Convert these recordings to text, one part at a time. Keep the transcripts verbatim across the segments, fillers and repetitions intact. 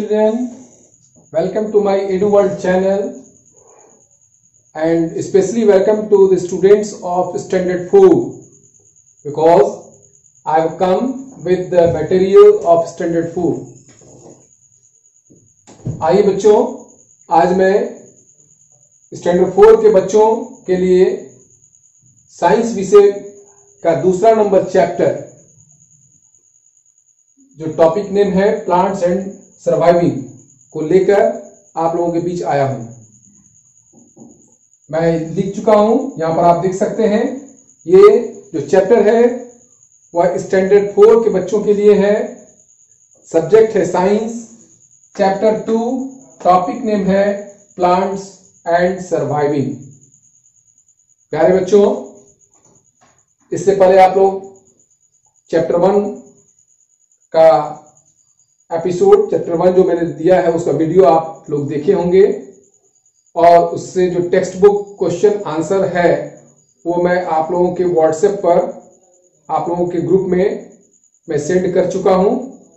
children, welcome to my EduWorld channel and especially welcome to the students of Standard four because I have come with the material of Standard four. आइए बच्चों, आज मैं standard four के बच्चों के लिए science विषय का दूसरा नंबर चैप्टर जो टॉपिक नेम है प्लांट्स एंड सर्वाइविंग को लेकर आप लोगों के बीच आया हूं। मैं लिख चुका हूं, यहां पर आप देख सकते हैं। ये जो चैप्टर है वह स्टैंडर्ड फोर के बच्चों के लिए है। सब्जेक्ट है science, chapter two, topic name है प्लांट्स एंड सर्वाइविंग। प्यारे बच्चों, इससे पहले आप लोग चैप्टर वन का एपिसोड, चैप्टर वन जो मैंने दिया है उसका वीडियो आप लोग देखे होंगे और उससे जो टेक्स्ट बुक क्वेश्चन आंसर है वो मैं आप लोगों के व्हाट्सएप पर आप लोगों के ग्रुप में मैं सेंड कर चुका हूं।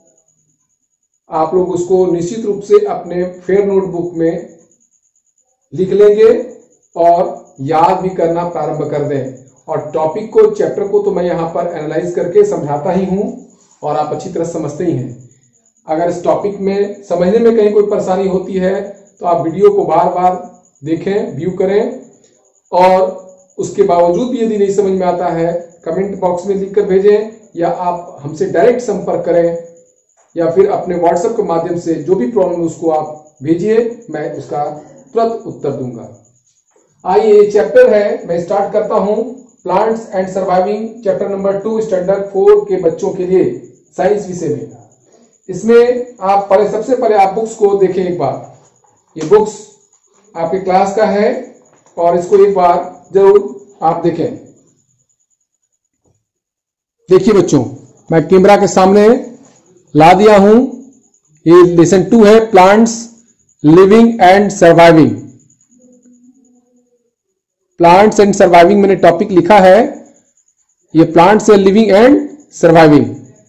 आप लोग उसको निश्चित रूप से अपने फेयर नोटबुक में लिख लेंगे और याद भी करना प्रारंभ कर दें। और टॉपिक को, चैप्टर को तो मैं यहां पर एनालाइज करके समझाता ही हूं और आप अच्छी तरह समझते ही हैं। अगर इस टॉपिक में समझने में कहीं कोई परेशानी होती है तो आप वीडियो को बार बार देखें, व्यू करें और उसके बावजूद भी यदि नहीं समझ में आता है कमेंट बॉक्स में लिखकर भेजें या आप हमसे डायरेक्ट संपर्क करें या फिर अपने व्हाट्सएप के माध्यम से जो भी प्रॉब्लम उसको आप भेजिए, मैं उसका तुरंत उत्तर दूंगा। आइए, ये चैप्टर है, मैं स्टार्ट करता हूं। Plants and surviving, chapter number two, standard four के बच्चों के लिए साइंस विषय में। इसमें आप पहले सबसे पहले आप बुक्स को देखें एक बार। ये बुक्स आपके क्लास का है और इसको एक बार जरूर आप देखें। देखिए बच्चों, मैं कैमरा के सामने ला दिया हूं। ये लेसन टू है, plants living and surviving. Plants and surviving मैंने टॉपिक लिखा है। ये प्लांट्स है लिविंग एंड सर्वाइविंग,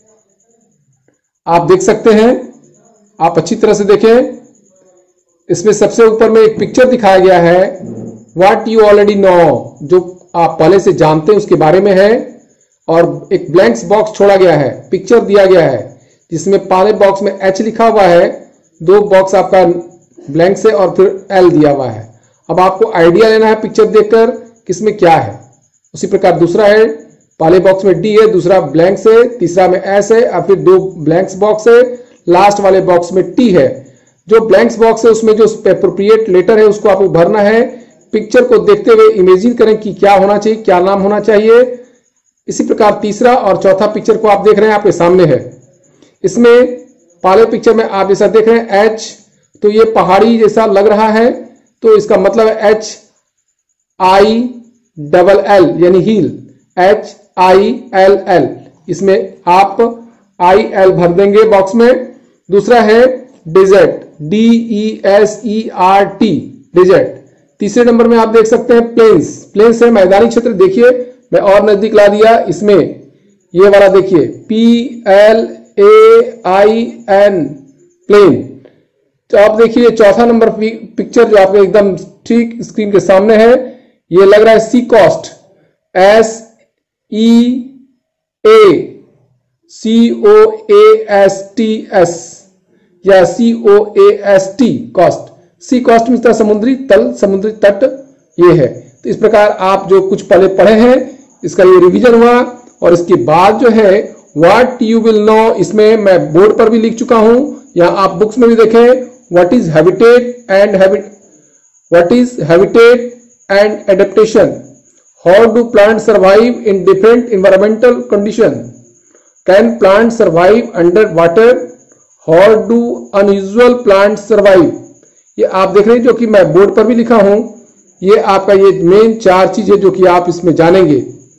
आप देख सकते हैं। आप अच्छी तरह से देखें। इसमें सबसे ऊपर में एक पिक्चर दिखाया गया है, व्हाट यू ऑलरेडी नो, जो आप पहले से जानते हैं उसके बारे में है। और एक ब्लैंक्स बॉक्स छोड़ा गया है, पिक्चर दिया गया है जिसमें पहले बॉक्स में एच लिखा हुआ है, दो बॉक्स आपका ब्लैंक से और फिर एल दिया हुआ है। अब आपको आइडिया लेना है पिक्चर देखकर किसमें क्या है। उसी प्रकार दूसरा है, पहले बॉक्स में डी है, दूसरा ब्लैंक से, तीसरा में एस है और फिर दो ब्लैंक्स बॉक्स है, लास्ट वाले बॉक्स में टी है। जो ब्लैंक्स बॉक्स है उसमें जो एप्रोप्रिएट लेटर है उसको आपको भरना है। पिक्चर को देखते हुए इमेजिन करें कि क्या होना चाहिए, क्या नाम होना चाहिए। इसी प्रकार तीसरा और चौथा पिक्चर को आप देख रहे हैं, आपके सामने है। इसमें पहले पिक्चर में आप जैसा देख रहे हैं एच, तो ये पहाड़ी जैसा लग रहा है, तो इसका मतलब है एच आई डबल एल यानी hill, H I L L. इसमें आप आई एल भर देंगे बॉक्स में। दूसरा है desert, D E S E R T, desert. तीसरे नंबर में आप देख सकते हैं प्लेन्स, प्लेन्स है मैदानी क्षेत्र। देखिए मैं और नजदीक ला दिया। इसमें ये वाला देखिए, P L A I N, plain. तो आप देखिए चौथा नंबर पिक्चर जो आपके एकदम ठीक स्क्रीन के सामने है, ये लग रहा है sea coast, S E A C O A S T S या C O A S T, coast. Sea coast में समुद्री तल, समुद्री तट ये है। तो इस प्रकार आप जो कुछ पहले पढ़े हैं इसका ये रिवीजन हुआ। और इसके बाद जो है व्हाट यू विल नो, इसमें मैं बोर्ड पर भी लिख चुका हूं, यहां आप बुक्स में भी देखें। What is habitat and habit, what is habitat and adaptation, how do plant survive in different environmental condition, can plant survive under water, how do unusual plant survive. ये आप देख रहे हैं जो कि मैं बोर्ड पर भी लिखा हूं। ये आपका ये मेन चार चीजें जो कि आप इसमें जानेंगे।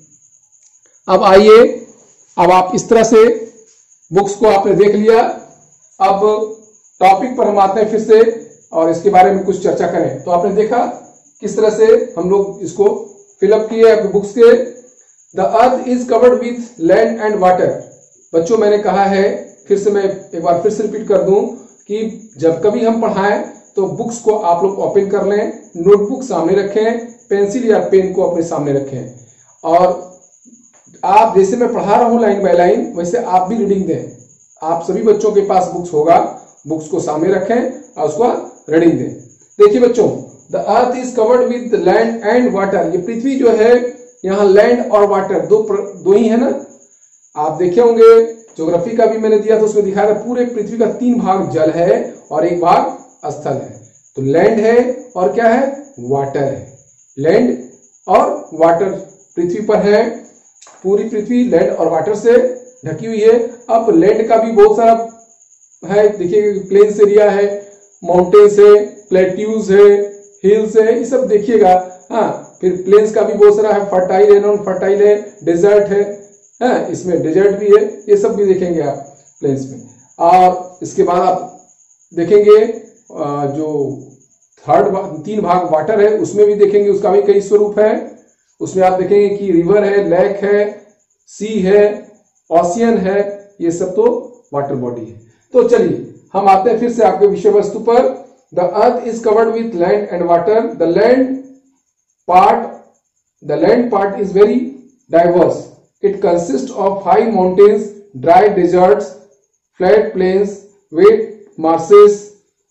अब आइए, अब आप इस तरह से बुक्स को आपने देख लिया। अब टॉपिक पर हम आते हैं फिर से और इसके बारे में कुछ चर्चा करें। तो आपने देखा किस तरह से हम लोग इसको फिलअप किए अपने बुक्स के। The earth is covered with land and water. बच्चों मैंने कहा है, फिर से मैं एक बार फिर से रिपीट कर दूं, कि जब कभी हम पढ़ाएं तो बुक्स को आप लोग ओपन कर लें, नोटबुक सामने रखें, पेंसिल या पेन को अपने सामने रखें और आप जैसे मैं पढ़ा रहा हूं लाइन बाय लाइन वैसे आप भी रीडिंग दें। आप सभी बच्चों के पास बुक्स होगा, बुक्स को सामने रखें और उसको रीडिंग दें। देखिए बच्चों, the earth is covered with land and water. ये पृथ्वी जो है यहाँ लैंड और वाटर दो दो ही है ना। आप देखे होंगे ज्योग्राफी का भी मैंने दिया तो उसमें दिखाया था पूरे पृथ्वी का तीन भाग जल है और एक भाग स्थल है। तो लैंड है और क्या है, वाटर है। लैंड और वाटर पृथ्वी पर है, पूरी पृथ्वी लैंड और वाटर से ढकी हुई है। अब लैंड का भी बहुत सारा है, देखिए प्लेन्स एरिया है, माउंटेन्स है, प्लेट्यूज है, हिल्स है, ये सब देखिएगा। हाँ, फिर प्लेन्स का भी बहुत सारा है, फर्टाइल है, नॉन फर्टाइल है, डेजर्ट है, हाँ, इसमें डेजर्ट भी है, ये सब भी देखेंगे आप प्लेन्स में। और इसके बाद आप देखेंगे जो थर्ड तीन भाग वाटर है उसमें भी देखेंगे, उसका भी कई स्वरूप है। उसमें आप देखेंगे कि रिवर है, लेक है, सी है, ओशियन है, ये सब तो वाटर बॉडी है। तो चलिए हम आते हैं फिर से आपके विषय वस्तु पर। The earth is covered with land and water. The land part the land part is very diverse. It consist of high mountains, dry deserts, flat plains, wet marshes,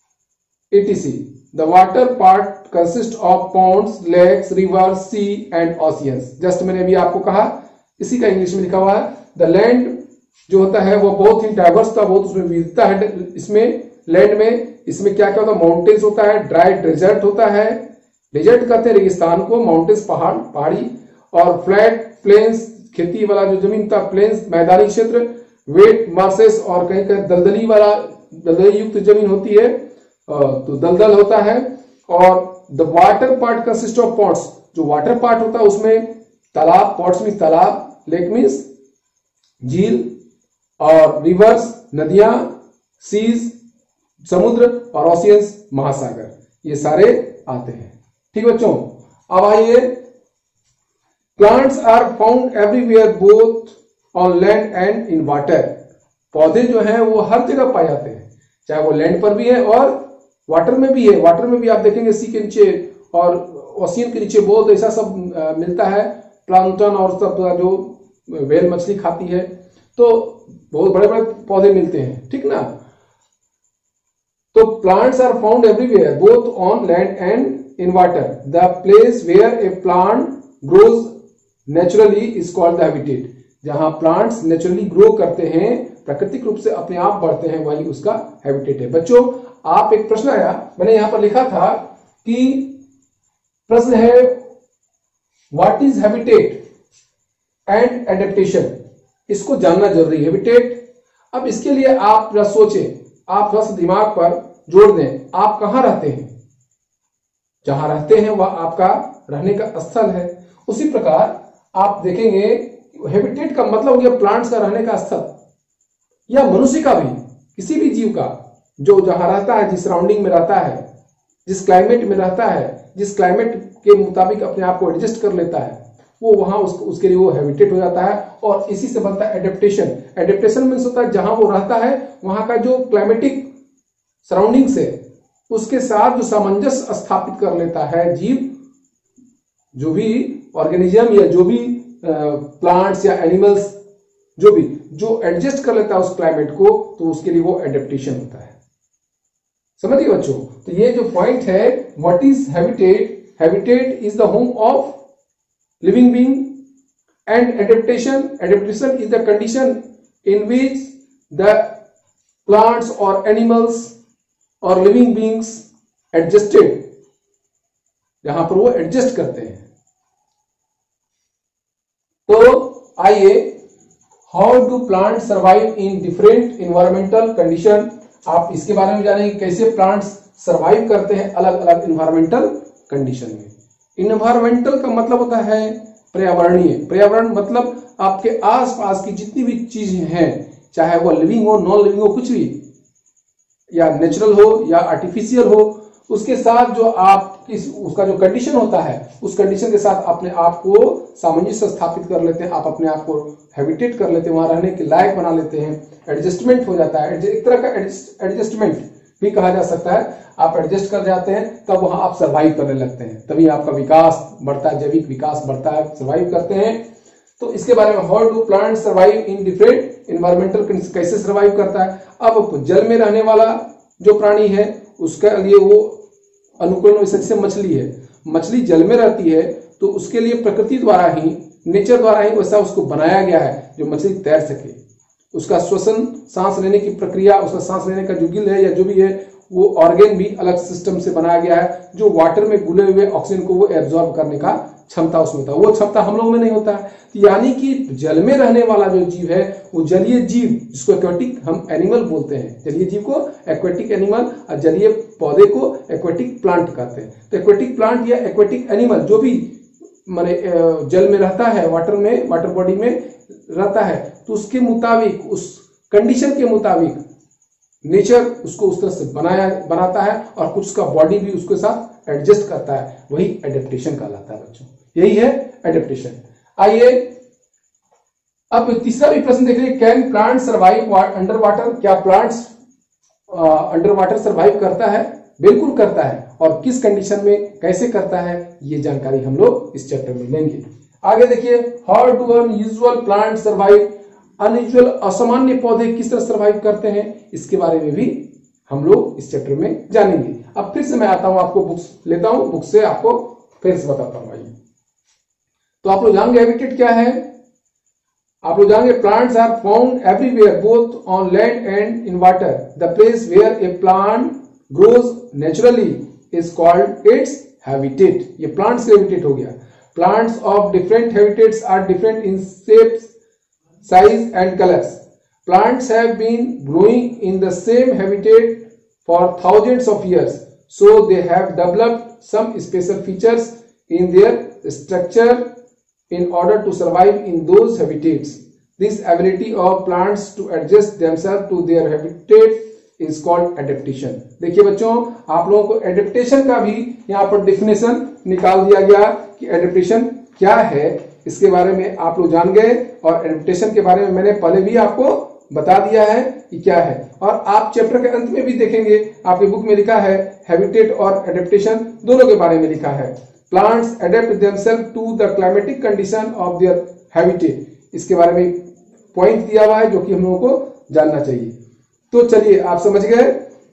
et cetera. The water part consists of ponds, lakes, rivers, sea and oceans. Just मैंने अभी आपको कहा, इसी का English में लिखा हुआ है। The land जो होता है वो बहुत ही डाइवर्स था, बहुत उसमें विविधता है। इसमें लैंड में इसमें क्या क्या होता है, माउंटेन्स होता है, ड्राई डेजर्ट होता है, डेजर्ट कहते हैं रेगिस्तान को, माउंटेन्स पहाड़ पहाड़ी, और फ्लैट प्लेन्स खेती वाला जो जमीन था, प्लेन्स मैदानी क्षेत्र, वेट मार्सेस और कहीं कहीं दलदली वाला दलदली युक्त जमीन होती है तो दलदल होता है। और the water part consist of ponds. जो वाटर पार्ट होता है उसमें तालाब, पॉट्स में तालाब, लेक मीन्स झील, और रिवर्स नदियां, सीज समुद्र, और ओशियंस महासागर, ये सारे आते हैं। ठीक बच्चों, अब आइए, plants are found everywhere both on land and in water. पौधे जो हैं वो हर जगह पाए जाते हैं, चाहे वो लैंड पर भी है और वाटर में भी है। वाटर में भी आप देखेंगे सी के नीचे और ओशियन के नीचे बहुत ऐसा सब आ, मिलता है, प्लांक्टन और सब जो व्हेल मछली खाती है, तो बहुत बड़े बड़े पौधे मिलते हैं, ठीक ना। तो plants are found everywhere both on land and in water. The place where a plant grows naturally is called the habitat. जहां प्लांट्स नेचुरली ग्रो करते हैं, प्राकृतिक रूप से अपने आप बढ़ते हैं, वही उसका हैबिटेट है। बच्चों, आप एक प्रश्न आया, मैंने यहां पर लिखा था कि प्रश्न है what is habitat and adaptation. इसको जानना जरूरी है, हैबिटेट। अब इसके लिए आप जरा सोचें, आप थोड़ा सा दिमाग पर जोड़ दें, आप कहां रहते हैं, जहां रहते हैं वह आपका रहने का स्थल है। उसी प्रकार आप देखेंगे हैबिटेट का मतलब हो गया प्लांट्स का रहने का स्थल, या मनुष्य का भी, किसी भी जीव का जो जहां रहता है, जिस सराउंडिंग में रहता है, जिस क्लाइमेट में रहता है, जिस क्लाइमेट के मुताबिक अपने आप को एडजस्ट कर लेता है, वो वहां उस, उसके लिए वो हैबिटेट हो जाता है। और इसी से बनता है एडेप्टेशन। एडेप्टेशन मीन्स होता है जहां वो रहता है वहां का जो क्लाइमेटिक सराउंडिंग्स है उसके साथ जो सामंजस्य स्थापित कर लेता है जीव, जो भी ऑर्गेनिज्म या जो भी प्लांट्स या एनिमल्स, जो भी जो एडजस्ट कर लेता है उस क्लाइमेट को, तो उसके लिए वो एडेप्टेशन होता है। समझिए बच्चों, तो ये जो पॉइंट है, what is habitat, habitat is the home of living being and adaptation, adaptation is the condition in which the plants और एनिमल्स और लिविंग बीइंग्स एडजस्टेड, जहां पर वो एडजस्ट करते हैं। तो आइए, how do plant survive in different environmental condition. आप इसके बारे में जानेंगे कैसे प्लांट्स सर्वाइव करते हैं अलग अलग इन्वायरमेंटल कंडीशन में। इन्वायरमेंटल का मतलब होता है पर्यावरणीय। पर्यावरण मतलब आपके आसपास की जितनी भी चीजें हैं, चाहे वो लिविंग हो, नॉन लिविंग हो, कुछ भी, या नेचुरल हो या आर्टिफिशियल हो, उसके साथ जो आप इस उसका जो कंडीशन होता है, उस कंडीशन के साथ अपने आप को सामंजस्य स्थापित कर लेते हैं, आप अपने आप को हैबिटेट कर लेते हैं, वहां रहने के लायक बना लेते हैं, एडजस्टमेंट हो जाता है। एक तरह का एडजस्टमेंट भी कहा जा सकता है। आप एडजस्ट कर जाते हैं तब वहां आप सर्वाइव करने लगते हैं, तभी आपका विकास बढ़ता है, जैविक विकास बढ़ता है, सर्वाइव करते हैं। तो इसके बारे में how do plant survive in different environmental condition, कैसे सर्वाइव करता है। अब जल में रहने वाला जो प्राणी है उसके लिए वो अनुकूलन जैसे मछली है, मछली जल में रहती है तो उसके लिए प्रकृति द्वारा ही, नेचर द्वारा ही वैसा उसको बनाया गया है जो मछली तैर सके। उसका श्वसन, सांस लेने की प्रक्रिया, उसका सांस लेने का जो गिल है या जो भी है वो ऑर्गेन भी अलग सिस्टम से बनाया गया है, जो वाटर में घुले हुए ऑक्सीजन को वो एब्जॉर्ब करने का क्षमता उसमें होता है, वो क्षमता हम लोग में नहीं होता है। यानी कि जल में रहने वाला जो जीव है वो जलीय जीव, जिसको एक्वेटिक हम एनिमल बोलते हैं, जलीय जीव को एक्वेटिक एनिमल और जलीय पौधे को एक्वेटिक प्लांट कहते हैं। तो एक्वेटिक प्लांट या एक्वेटिक एनिमल जो भी माने जल में रहता है, वाटर में, वाटर बॉडी में रहता है, तो उसके मुताबिक, उस कंडीशन के मुताबिक नेचर उसको उस तरह से बनाया बनाता है और कुछ उसका बॉडी भी उसके साथ एडजस्ट करता है, वही एडेप्टेशन कहलाता है बच्चों, यही है एडेप्टेशन। आइए अब तीसरा भी प्रश्न देख लीजिए, can plant survive under water, क्या प्लांट्स अंडर वाटर सर्वाइव करता है? बिल्कुल करता है, और किस कंडीशन में कैसे करता है ये जानकारी हम लोग इस चैप्टर में लेंगे। आगे देखिए, how do unusual plant survive, unusual असामान्य पौधे किस तरह सर्वाइव करते हैं, इसके बारे में भी हम लोग इस चैप्टर में जानेंगे। अब फिर से मैं आता हूं, आपको बुक्स लेता हूं, बुक से आपको फिर से बताता हूं। भाई तो आप लोग जानेंगे हैबिटेट क्या है, आप लोग जानेंगे plants are found everywhere both on land and in water, the place where a plant grows naturally is called its habitat. ये प्लांट्स का हैबिटेट हो गया। Plants of different habitats are different in shapes, size and colors. Plants have been growing in the same habitat for thousands of years, so they have developed some special features in their structure in order to survive in those habitats. This ability of plants to adjust themselves to their habitat is called adaptation. देखिए बच्चों, आप लोगों को adaptation का भी यहाँ पर definition निकाल दिया गया कि adaptation क्या है, इसके बारे में आप लोग जान गए। और एडेप्टेशन के बारे में मैंने पहले भी आपको बता दिया है कि क्या है, और आप चैप्टर के अंत में भी देखेंगे आपकी बुक में लिखा है हैबिटेट और एडेप्टेशन दोनों के बारे में लिखा है। Plants adapt themselves to the climatic condition of their habitat, इसके बारे में पॉइंट दिया हुआ है जो कि हम लोगों को जानना चाहिए। तो चलिए, आप समझ गए।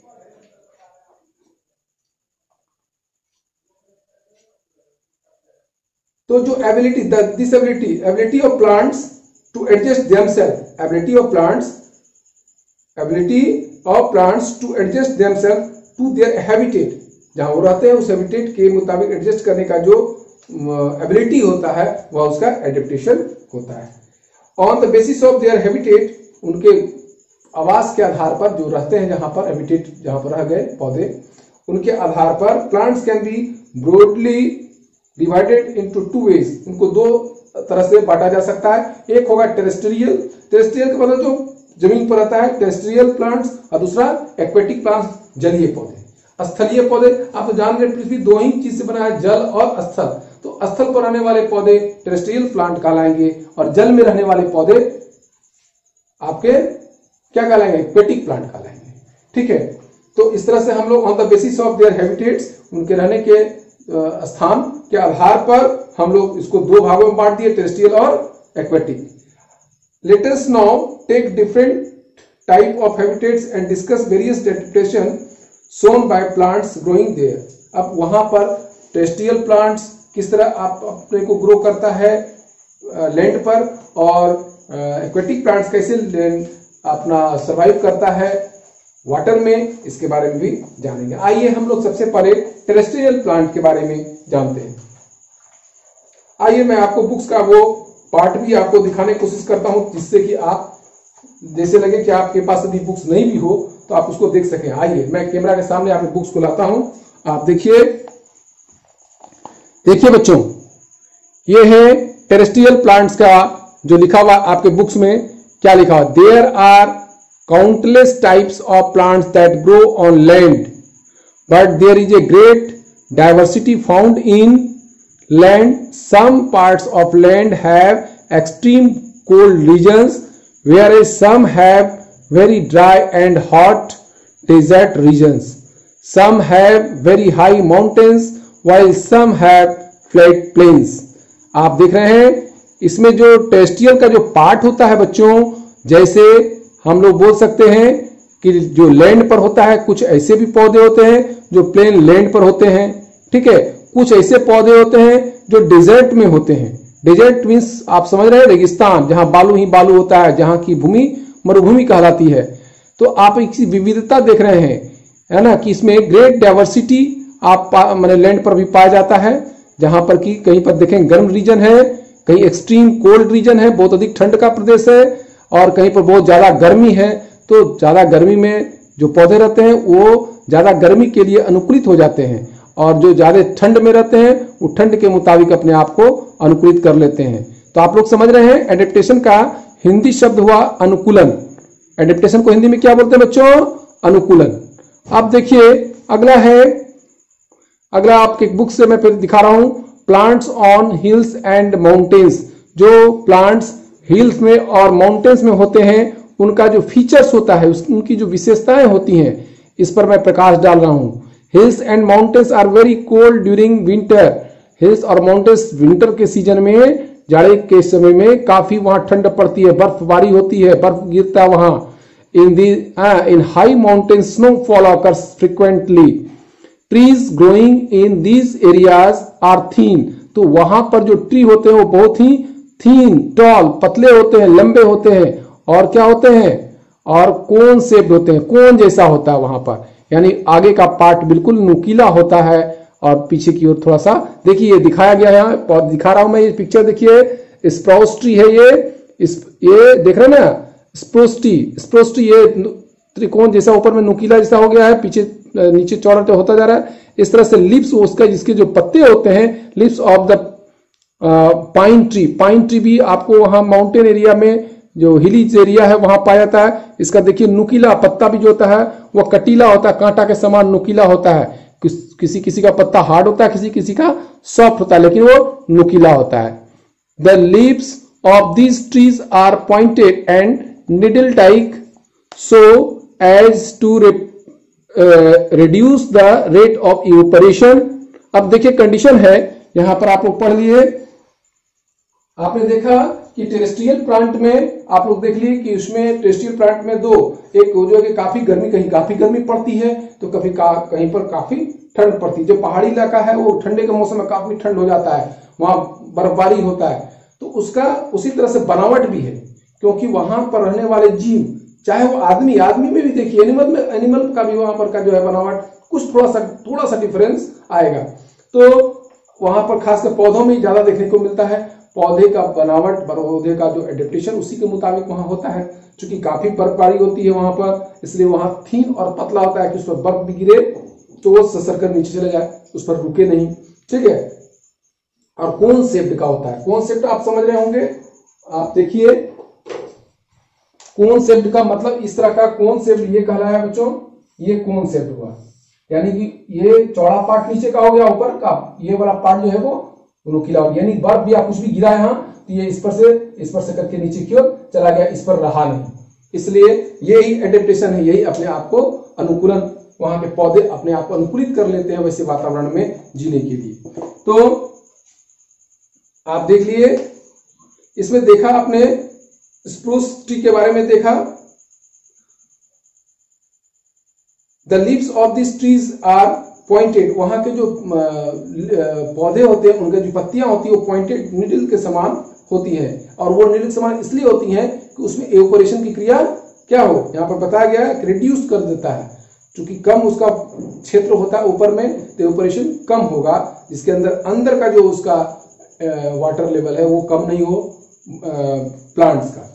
तो जो ability, this ability ability of plants to adjust themselves, ability of plants ability of plants to adjust themselves to their habitat, जहां वो रहते हैं उस हैबिटेट के मुताबिक एडजस्ट करने का जो एबिलिटी होता है वह उसका एडेप्टेशन होता है। On the basis of their habitat, उनके आवास के आधार पर, जो रहते हैं जहां पर हैबिटेट, जहां पर रह गए पौधे, उनके आधार पर plants can be broadly divided into two ways, उनको दो तरह से बांटा जा सकता है। एक होगा टेरेस्ट्रियल, टेरेस्ट्रियल का मतलब जो जमीन पर रहता है, टेरेस्ट्रियल प्लांट्स, और दूसरा एक्वेटिक प्लांट्स, जलीय पौधे। स्थलीय पौधे आप तो जान गए, पृथ्वी दो ही चीज से बना है, जल और स्थल। तो स्थल पर रहने वाले पौधे टेरेस्ट्रियल प्लांट कहलाएंगे, और जल में रहने वाले पौधे आपके क्या कहलाएंगे, एक्वेटिक प्लांट कहलाएंगे। ठीक है, तो इस तरह से हम लोग on the basis of their habitats, उनके रहने के स्थान के आधार पर हम लोग इसको दो भागों में बांट दिए, टेरेस्ट्रियल और aquatic. Let us now take different type of habitats and discuss various adaptation shown by plants growing there. अब वहां पर टेरेस्ट्रियल प्लांट्स किस तरह आप अपने को ग्रो करता है लैंड पर, और एक्वेटिक प्लांट्स कैसे अपना सर्वाइव करता है वाटर में, इसके बारे में भी जानेंगे। आइए हम लोग सबसे पहले टेरेस्ट्रियल प्लांट के बारे में जानते हैं। आइए मैं आपको बुक्स का वो पार्ट भी आपको दिखाने की कोशिश करता हूं, जिससे कि आप जैसे लगे कि आपके पास यदि बुक्स नहीं भी हो तो आप उसको देख सकें। आइए मैं कैमरा के सामने आपके बुक्स को लाता हूं, आप देखिए। देखिए बच्चों, ये है टेरेस्ट्रियल प्लांट्स का जो लिखा हुआ आपके बुक्स में, क्या लिखा हुआ, there are countless types of plants that grow on land, but there is a great diversity found in land. Some parts of land have extreme cold regions, whereas some have very dry and hot desert regions. Some have very high mountains while some have flat plains. आप देख रहे हैं इसमें जो terrestrial का जो part होता है बच्चों, जैसे हम लोग बोल सकते हैं कि जो लैंड पर होता है, कुछ ऐसे भी पौधे होते हैं जो प्लेन लैंड पर होते हैं, ठीक है। कुछ ऐसे पौधे होते हैं जो डेजर्ट में होते हैं। डेजर्ट मीन्स आप समझ रहे हैं रेगिस्तान, जहां बालू ही बालू होता है, जहां की भूमि मरुभूमि कहलाती है। तो आप एक विविधता देख रहे हैं, है ना, कि इसमें ग्रेट डाइवर्सिटी आप मैंने लैंड पर भी पाया जाता है, जहां पर कि कहीं पर देखें गर्म रीजन है, कहीं एक्सट्रीम कोल्ड रीजन है, बहुत अधिक ठंड का प्रदेश है, और कहीं पर बहुत ज्यादा गर्मी है। तो ज्यादा गर्मी में जो पौधे रहते हैं वो ज्यादा गर्मी के लिए अनुकूलित हो जाते हैं, और जो ज्यादा ठंड में रहते हैं वो ठंड के मुताबिक अपने आप को अनुकूलित कर लेते हैं। तो आप लोग समझ रहे हैं एडेप्टेशन का हिंदी शब्द हुआ अनुकूलन। एडेप्टेशन को हिंदी में क्या बोलते हैं बच्चों? अनुकूलन। अब देखिए अगला है, अगला आपके बुक से मैं फिर दिखा रहा हूं, plants on hills and mountains. जो प्लांट्स हिल्स में और माउंटेन्स में होते हैं उनका जो फीचर्स होता है, उनकी जो विशेषताएं होती हैं, इस पर मैं प्रकाश डाल रहा हूं। Hills and mountains are very cold during winter. Hills और माउंटेन्स विंटर के सीजन में, जाड़े के समय में काफी वहां ठंड पड़ती है, बर्फबारी होती है, बर्फ गिरता है वहां। In the in high mountain snowfall occurs frequently. Trees growing in these areas are thin. तो वहां पर जो ट्री होते हैं वो बहुत ही थीन, टॉल, पतले होते हैं, लंबे होते हैं, और क्या होते हैं, और कोन शेप्ड होते हैं, कोन जैसा होता है वहां पर, यानी आगे का पार्ट बिल्कुल नुकीला होता है और पीछे की ओर थोड़ा सा, देखिए ये दिखाया गया है यहाँ, दिखा रहा हूं मैं ये पिक्चर, देखिए स्प्रूस ट्री है ये, इस ये देख रहे हैं ना, स्प्रूस ट्री, स्प्रूस ट्री ये त्रिकोण जैसा ऊपर में नुकीला जैसा हो गया है, पीछे नीचे चौड़ा होता जा रहा है। इस तरह से लिप्स उसका, जिसके जो पत्ते होते हैं, leaves of the pine tree. Pine tree भी आपको वहां माउंटेन एरिया में, जो हिलीज एरिया है वहां पाया जाता है। इसका देखिए नुकीला पत्ता भी जो होता है वह कटीला होता है, कांटा के समान नुकीला होता है। किस, किसी किसी का पत्ता हार्ड होता है, किसी किसी का सॉफ्ट होता है, लेकिन वो नुकीला होता है। The leaves of these trees are pointed and needle like so as to reduce the rate of evaporation. अब देखिए कंडीशन है यहां पर, आप लोग पढ़ लिए, आपने देखा कि टेरेस्ट्रियल प्लांट में आप लोग देख लिए कि उसमें टेरेस्ट्रियल प्लांट में दो, एक जो है कि काफी गर्मी, कहीं काफी गर्मी पड़ती है तो कभी का, कहीं पर काफी ठंड पड़ती है। जो पहाड़ी इलाका है वो ठंडे के मौसम में काफी ठंड हो जाता है, वहां बर्फबारी होता है। तो उसका उसी तरह से बनावट भी है, क्योंकि वहां पर रहने वाले जीव, चाहे वो आदमी, आदमी में भी देखिए एनिमल में, एनिमल का भी वहां पर का जो है बनावट कुछ थोड़ा सा थोड़ा सा डिफरेंस आएगा। तो वहां पर खासकर पौधों में ज्यादा देखने को मिलता है। पौधे का बनावट, पौधे का जो एडेप्टेशन उसी के मुताबिक वहां होता है। क्योंकि काफी बर्फबारी होती है वहां पर, इसलिए वहां थीन और पतला होता है कि उस पर बर्फ भी गिरे तो वो ससर कर नीचे चले जाए, उस पर रुके नहीं, ठीक है। और कोन शेप्ड का होता है। कोन शेप्ड आप समझ रहे होंगे, आप देखिए कोन शेप्ड का मतलब इस तरह का कोन शेप्ड ये कहलाया है बच्चों, ये कोन शेप्ड हुआ, यानी कि ये चौड़ा पार्ट नीचे का हो गया, ऊपर का ये वाला पार्ट जो है वो नुकीला हो गया, यानी बर्फ भी आप कुछ भी गिरा है तो ये इस पर से इस पर से करके नीचे की ओर चला गया, इस पर रहा नहीं। इसलिए यही एडेप्टेशन है, यही अपने आप को अनुकूलन, वहां के पौधे अपने आप को अनुकूलित कर लेते हैं वैसे वातावरण में जीने के लिए। तो आप देख लिए, इसमें देखा आपने स्प्रूस ट्री के बारे में देखा। The leaves of this trees are pointed, वहां के जो पौधे होते हैं उनके जो पत्तियां होती है वो पॉइंटेड निडल के समान होती है। और वो निडल समान इसलिए होती हैं कि उसमें एवोपोरेशन की क्रिया क्या हो, यहाँ पर बताया गया है, रिड्यूस कर देता है। क्योंकि कम उसका क्षेत्र होता है ऊपर में तो एवोपोरेशन कम होगा, जिसके अंदर अंदर का जो उसका वाटर लेवल है वो कम नहीं हो प्लांट्स का।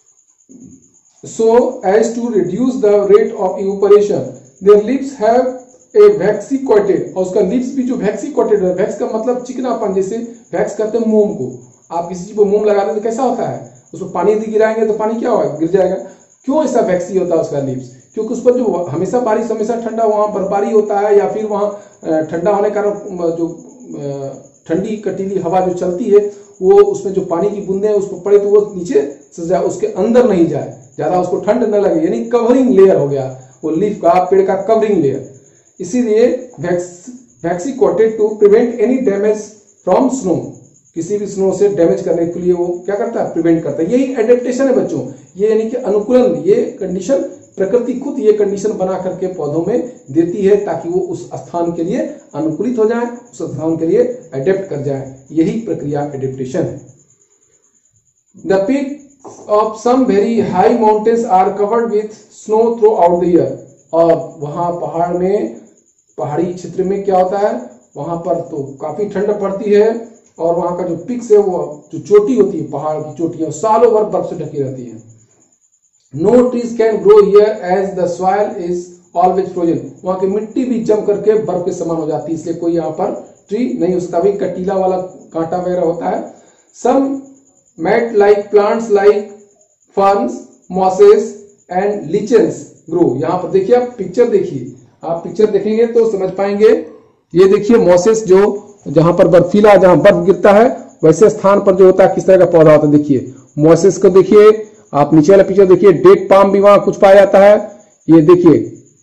So as to reduce the rate of evaporation their leaves have a waxy coated, और उसका लीव्स भी जो वैक्सी कोटेड है, वैक्स का मतलब चिकनापन, जैसे वैक्स कहते हैं मोम को। आप किसी चीज पर मोम लगाते तो कैसा होता है, उसमें पानी यदि गिराएंगे तो पानी क्या होगा, गिर जाएगा। क्यों ऐसा वैक्सी होता है उसका लीव्स? क्योंकि उस पर जो हमेशा बारिश, हमेशा ठंडा, वहां बर्फबारी होता है, या फिर वहां ठंडा होने के कारण जो ठंडी कटीली हवा जो चलती है वो उसमें जो पानी की बूंदे उस पर पड़े तो वो नीचे से जाए, उसके अंदर नहीं जाए, ज्यादा उसको ठंड न लगे, यानी कवरिंग लेयर हो गया। वो लीफ का, पेड़ का कवरिंग लेयर। इसीलिए waxy coated to prevent any damage from snow, किसी भी स्नो से डैमेज करने के लिए वो क्या करता है, प्रिवेंट करता है। यही एडेप्टेशन है बच्चों, ये यानी कि अनुकूलन, ये कंडीशन प्रकृति खुद ये कंडीशन बना करके पौधों में देती है ताकि वो उस स्थान के लिए अनुकूलित हो जाए, उस स्थान के लिए अडेप्ट कर जाए। यही प्रक्रिया एडेप्टेशन है। The peak of some very high mountains are covered with snow throughout the year. और वहां पहाड़ में, पहाड़ी क्षेत्र में क्या होता है, वहां पर तो काफी ठंड पड़ती है और वहां का जो पिक्स है, वो जो चोटी होती है, पहाड़ की चोटियां सालों भर बर्फ से ढकी रहती है। No trees can grow here as the soil is always frozen. वहां की मिट्टी भी जम करके बर्फ के समान हो जाती है, इसलिए कोई यहाँ पर ट्री नहीं हो सकता, भी कटीला वाला कांटा वगैरह होता है। Some mat like plants like ferns, mosses and lichens grow. यहाँ पर देखिए, आप पिक्चर देखिए, आप पिक्चर देखेंगे तो समझ पाएंगे। ये देखिए मॉसेस, जो जहां पर बर्फीला, जहां बर्फ गिरता है वैसे स्थान पर जो होता है किस तरह का पौधा होता है। देखिए मॉसेस को देखिए, आप नीचे वाला पिक्चर देखिए, डेट पाम भी वहां कुछ पाया जाता है। ये देखिए,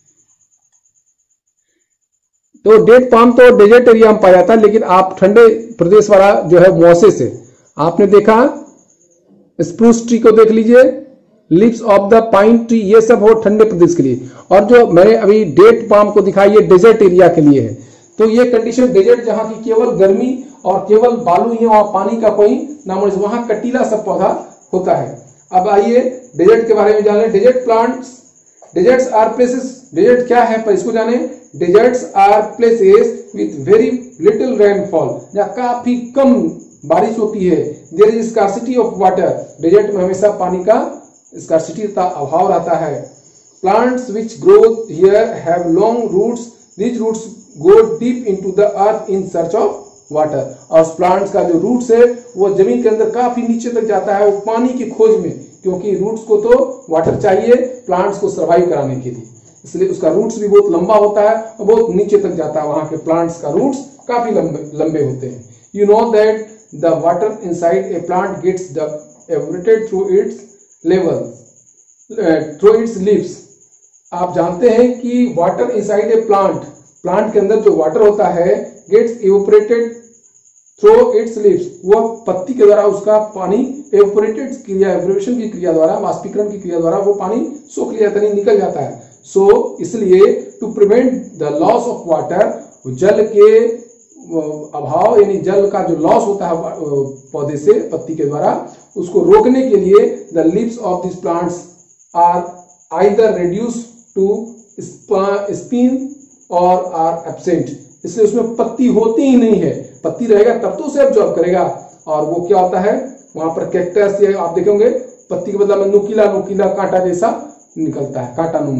तो डेट पाम तो डेजर्ट एरिया में पाया जाता है, लेकिन आप ठंडे प्रदेश वाला जो है मॉसेस है। आपने देखा स्प्रूस ट्री को देख लीजिए, leaves of the pine tree, ये सब हो ठंडे प्रदेश के लिए। और जो मैंने अभी डेट पाम को दिखाई, ये डेजर्ट एरिया के लिए है। तो ये कंडीशन डेजर्ट, जहां की केवल गर्मी और केवल बालू ही है, वहां पानी का कोई नाम, वहां कटीला सब पौधा होता है। अब आइए डेजर्ट के बारे में जाने। Desert plants, deserts are places, desert क्या है पर इसको जाने। Deserts are places with very little rainfall, जहां काफी कम बारिश होती है। There is scarcity of water, desert में हमेशा पानी का स्कार्सिटी का अभाव रहता है। Plants which grow here have long roots, these roots go deep into the earth in search of water. और प्लांट्स का जो रूट्स है वो जमीन के अंदर काफी नीचे तक जाता है, वो पानी की खोज में, क्योंकि रूट्स को तो वाटर चाहिए प्लांट्स को सर्वाइव कराने के लिए, इसलिए उसका रूट्स भी बहुत लंबा होता है और बहुत नीचे तक जाता है। वहां के प्लांट्स का रूट्स काफी लंबे लंबे होते हैं। You know that the water inside a plant gets evaporated through its level through its leaves. आप जानते हैं कि water inside a plant, plant के अंदर जो वाटर होता है gets evaporated through its leaves, वह पत्ती के द्वारा उसका पानी इवेपोरेटेड क्रिया, इवेपोरेशन की क्रिया द्वारा, वाष्पीकरण की क्रिया द्वारा वो पानी सोख लिया जाता है, निकल जाता है। सो so, इसलिए to prevent the loss of water, जल के अभाव यानी जल का जो लॉस होता है पौधे से, पत्ती के द्वारा, उसको रोकने के लिए the leaves of this plants are either reduce to spin or are absent. इसलिए उसमें पत्ती होती ही नहीं है, पत्ती रहेगा तब तो उसे एब्जॉर्ब करेगा। और वो क्या होता है, वहां पर कैक्टस, ये आप देखेंगे पत्ती के बदला में नुकीला नुकीला कांटा जैसा निकलता है, कांटा नुमा,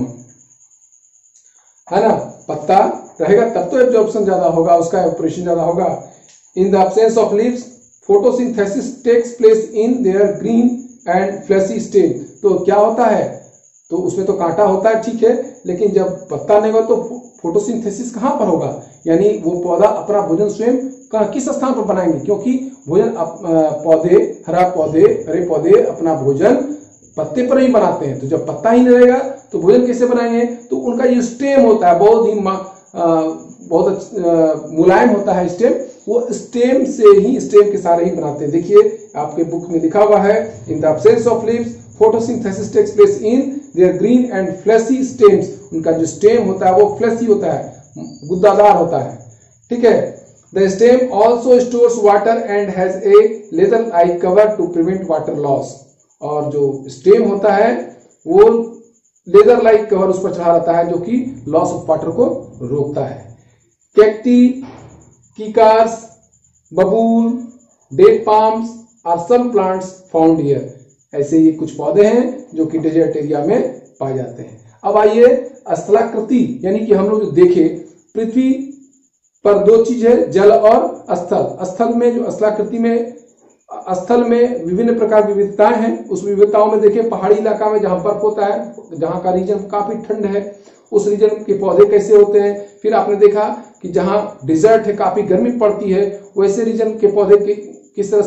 है ना। पत्ता रहेगा तब तो एब्जॉर्प्शन ज्यादा होगा, उसका ऑपरेशन ज्यादा होगा। In the absence of leaves photosynthesis takes place in their green and fleshy stem. तो क्या होता है, तो उसमें तो कांटा होता है, ठीक है, लेकिन जब पत्ता नहीं होगा तो फोटोसिंथेसिस कहां पर होगा, यानी वो पौधा अपना भोजन स्वयं कहां, किस स्थान पर बनाएंगे, क्योंकि भोजन पौधे, हरा पौधे, हरे पौधे अपना भोजन पत्ते पर ही बनाते हैं। तो जब पत्ता ही नहीं रहेगा तो भोजन कैसे बनाएंगे। तो उनका ये स्टेम होता है, बहुत ही बहुत मुलायम होता है स्टेम, वो स्टेम से ही, स्टेम के सारे ही बनाते हैं। देखिए आपके बुक में लिखा हुआ है, in the absence of leaves photosynthesis takes place in their green and fleshy stems. उनका जो स्टेम होता है वो फ्लैशी होता है, गुद्दादार होता है, ठीक है। The stem also stores water and has a leather like cover to prevent water loss. और जो स्टेम होता है वो लेदर लाइक कवर उस पर चढ़ा रहता है, जो कि लॉस ऑफ वाटर को रोकता है। कैक्टी, कीकार्स, बबूल, date palms are some plants found here. ऐसे ये कुछ पौधे हैं जो कि डेजर्ट एरिया में पाए जाते हैं। अब आइए स्थलाकृति, यानी कि हम लोग जो देखे पृथ्वी पर दो चीज है, जल और स्थल। स्थल में जो स्थलाकृति में, स्थल में विभिन्न प्रकार की विविधताएं हैं। उस विविधताओं में देखिए पहाड़ी इलाका में जहां बर्फ होता है, जहां का रीजन काफी ठंड है, उस रीजन के पौधे कैसे होते हैं। फिर आपने देखा कि जहां डिजर्ट है, काफी गर्मी पड़ती है, वैसे रीजन के पौधे किस तरह से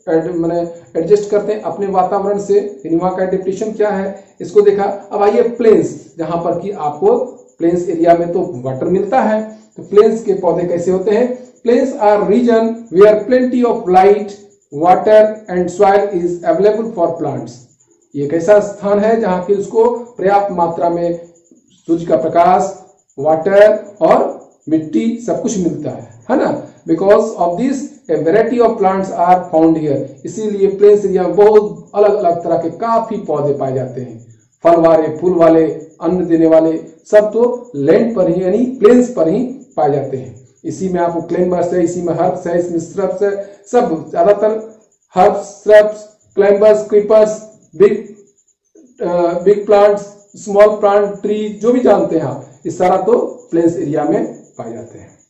मैंने एडजस्ट करते हैं अपने वातावरण से, यानी वहां का एडेप्टेशन क्या है इसको देखा। अब आइए प्लेन्स, जहां पर कि आपको प्लेन्स एरिया में तो वाटर मिलता है, तो प्लेन्स के पौधे कैसे होते हैं? Plains are region where plenty of light, water and soil is available for plants. ये एक ऐसा स्थान है जहां कि उसको पर्याप्त मात्रा में सूर्य का प्रकाश, वाटर और मिट्टी सब कुछ मिलता है, है ना। Because of this a variety of plants are found here, इसीलिए प्लेन्स एरिया में बहुत अलग अलग तरह के काफी पौधे पाए जाते हैं, फल वाले, फूल वाले, अन्न देने वाले, सब तो लैंड पर ही यानी प्लेन्स पर ही पाए जाते हैं। इसी में आपको क्लाइंबर्स है, इसी में हर्ब्स है, इसमें श्रब्स है, सब ज्यादातर herbs, shrubs, climbers, creepers, big big plants, small plant, tree, जो भी जानते हैं आप, ये सारा तो प्लेन्स एरिया में पाए जाते हैं।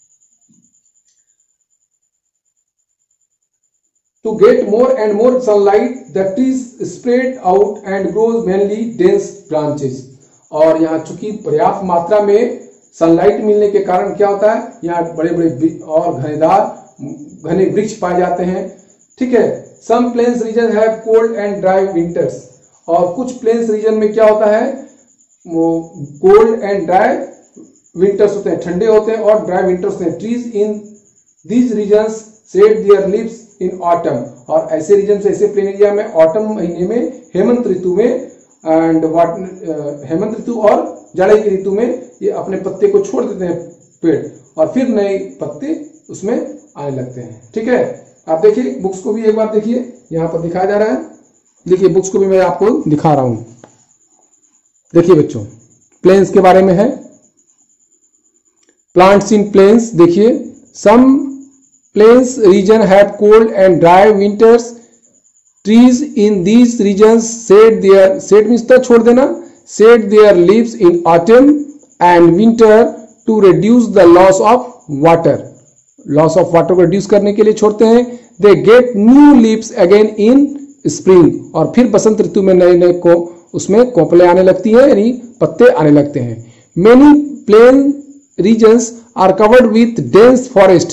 To get more and more sunlight, the trees spread out and grows mainly dense branches. और यहाँ चूंकि पर्याप्त मात्रा में सनलाइट मिलने के कारण क्या होता है, यहाँ बड़े बड़े और घनेदार घने वृक्ष पाए जाते हैं, ठीक है। Some plains regions have cold and dry winters. और कुछ प्लेन्स रीजन में क्या होता है, कोल्ड एंड ड्राई विंटर्स होते हैं, ठंडे होते हैं, और ड्राई विंटर्स होते हैं। Trees in these regions shed their leaves in autumn, और ऐसे रीजन से, ऐसे प्लेन एरिया में ऑटम महीने में, हेमंत ऋतु में एंड वाट हेमंत ऋतु और जाड़े की ऋतु में ये अपने पत्ते को छोड़ देते हैं पेड़, और फिर नए पत्ते उसमें आने लगते हैं, ठीक है। आप देखिए बुक्स को भी एक बार देखिए, यहाँ पर दिखाया जा रहा है, देखिए बुक्स को भी मैं आपको दिखा रहा हूं। देखिए बच्चों, प्लेन्स के बारे में है, प्लांट्स इन प्लेन्स। देखिए, some plains region have cold and dry winters, trees in these regions shed their, shed means तो छोड़ देना, shed their leaves in autumn and winter to reduce the loss of water, loss of water को reduce करने के लिए छोड़ते हैं। They get new leaves again in spring, और फिर बसंत ऋतु में नए नए को उसमें कोपले आने लगती है, यानी पत्ते आने लगते हैं। Many plain regions are covered with dense forest,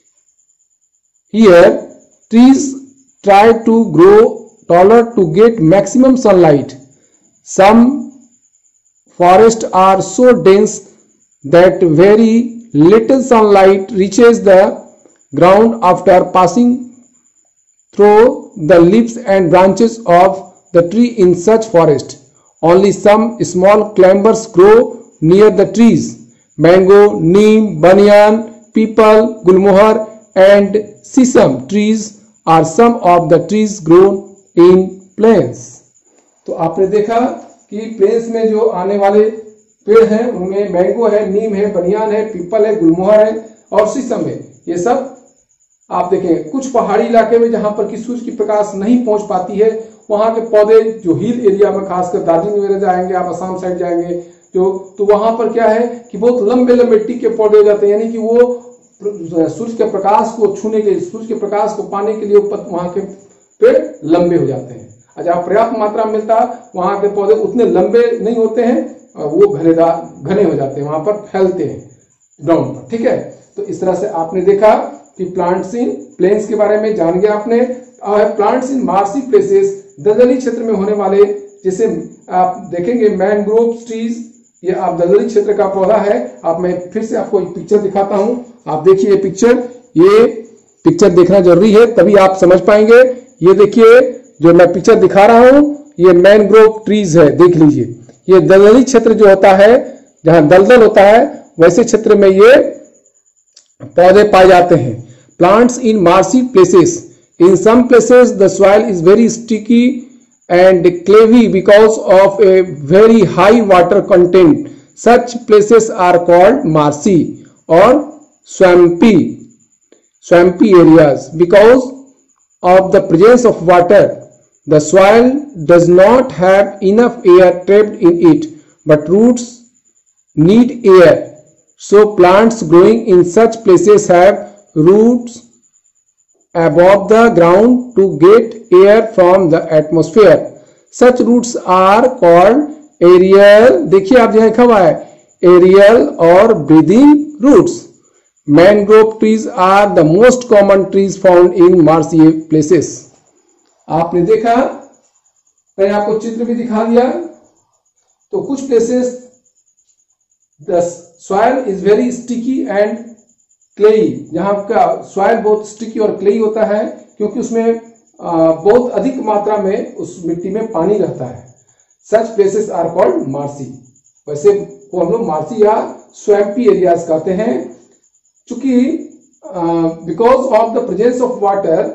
here trees try to grow taller to get maximum sunlight. Some forest are so dense that very little sunlight reaches the ground after passing through the leaves and branches of the tree. In such forest, only some small climbers grow near the trees. Mango, neem, banyan, peepal, gulmohar and sesame trees are some of the trees grown in plains. तो आपने देखा कि planes में जो आने वाले पेड़ हैं उनमें मैंगो है, नीम है, बनियान है, पीपल है, गुलमोहर है और शीशम है। ये सब आप देखें, कुछ पहाड़ी इलाके में जहां पर कि सूर्य की प्रकाश नहीं पहुंच पाती है, वहां के पौधे जो हिल एरिया में, खासकर दार्जिलिंग वगैरह जाएंगे आप, असम साइड जाएंगे जो, तो वहां पर क्या है कि बहुत लंबे लंबे टिक के पौधे हो जाते हैं, यानी कि वो सूर्य के प्रकाश को छूने के लिए, सूर्य के प्रकाश को पाने के लिए वहां के पेड़ लंबे हो जाते हैं। जहां पर्याप्त मात्रा में मिलता है वहां के पौधे उतने लंबे नहीं होते हैं, वो घनेदार घने हो जाते हैं, वहां पर फैलते हैं ग्राउंड पर, ठीक है। तो इस तरह से आपने देखा कि प्लांट्स इन प्लेन्स के बारे में जान गया आपने। और प्लांट्स इन मार्सी प्लेसेस, दलदली क्षेत्र में होने वाले, जैसे आप देखेंगे मैनग्रोव ट्रीज, ये आप दलदली क्षेत्र का पौधा है। आप मैं फिर से आपको एक पिक्चर दिखाता हूं, आप देखिए ये पिक्चर, ये पिक्चर देखना जरूरी है तभी आप समझ पाएंगे। ये देखिए जो मैं पिक्चर दिखा रहा हूं, ये मैनग्रोव ट्रीज है, देख लीजिए। ये दलदली क्षेत्र जो होता है, जहां दलदल होता है, वैसे क्षेत्र में ये पौधे पाए जाते हैं। Plants in marshy places, in some places the soil is very sticky and clayey because of a very high water content. Such places are called marshy और swampy swampy areas because of the presence of water. The soil does not have enough air trapped in it, but roots need air. So plants growing in such places have roots above the ground to get air from the atmosphere. Such roots are called aerial. देखिए आप यहाँ लिखा हुआ है aerial और breathing roots. Mangrove trees are the most common trees found in marshy places. आपने देखा, मैंने आपको चित्र भी दिखा दिया। तो कुछ places the soil is very sticky and clayey, जहां का सॉइल बहुत स्टिकी और क्लेई होता है क्योंकि उसमें बहुत अधिक मात्रा में उस मिट्टी में पानी रहता है। Such places are called marshy. वैसे वो हम लोग मार्सी या स्वैम्पी एरियाज कहते हैं। चूंकि because of the presence of water,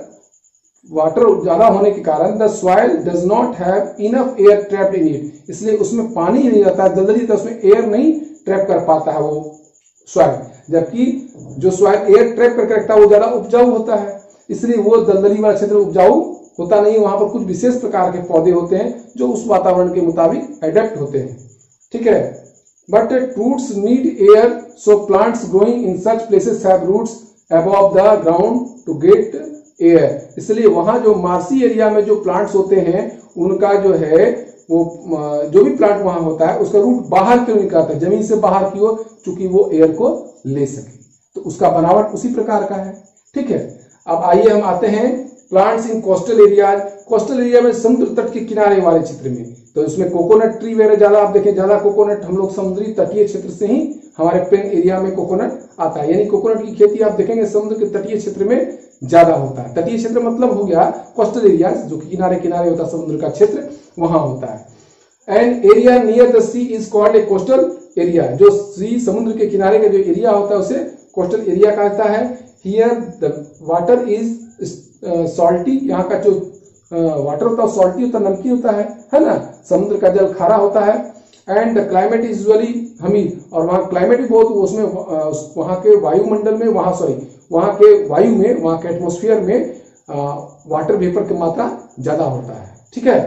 water ज्यादा होने के कारण the soil does not have enough air trapped in it, इसलिए उसमें पानी नहीं रहता, दलदली तो उसमें एयर नहीं ट्रैप कर पाता है वो सॉइल। जबकि जो सॉइल एयर ट्रैप करके रखता है वो ज्यादा उपजाऊ होता है, इसलिए वो दलदली वाला क्षेत्र उपजाऊ होता नहीं। वहां पर कुछ विशेष प्रकार के पौधे होते हैं जो उस वातावरण के मुताबिक एडेप्ट होते हैं। ठीक है, but roots need air, so plants growing in such places have roots above the ground to get air. इसलिए वहां जो मार्सी एरिया में जो प्लांट्स होते हैं उनका जो है वो जो भी प्लांट वहां होता है उसका रूट बाहर क्यों निकलता है, जमीन से बाहर की ओर, चूंकि वो एयर को ले सके। तो उसका बनावट उसी प्रकार का है। ठीक है, अब आइए हम आते हैं plants in coastal areas. Coastal area में समुद्र तट के किनारे वाले क्षेत्र में, तो इसमें कोकोनट ट्री वगैरह ज्यादा आप देखें, ज्यादा कोकोनट हम लोग समुद्री तटीय क्षेत्र से ही हमारे प्लेन एरिया में कोकोनट आता है। यानी कोकोनट की खेती आप देखेंगे समुद्र के तटीय क्षेत्र में ज्यादा होता है। तटीय क्षेत्र मतलब हो गया कोस्टल एरिया, जो कि किनारे किनारे होता है समुद्र का क्षेत्र, वहां होता है। And area near the sea is called a coastal area. जो सी समुद्र के किनारे का जो एरिया होता है उसे कोस्टल एरिया कहता है। Here the water is salty, यहाँ का जो वाटर होता है सॉल्टी होता है, नमकीन होता है, है ना। समुद्र का जल खारा होता है। And the climate is usually humid, और वहाँ क्लाइमेट भी बहुत, उसमें वहाँ के वायुमंडल में, वहाँ सॉरी वहाँ के वायु में, वहाँ के एटमोस्फियर में वाटर वेपर की मात्रा ज्यादा होता है। ठीक है,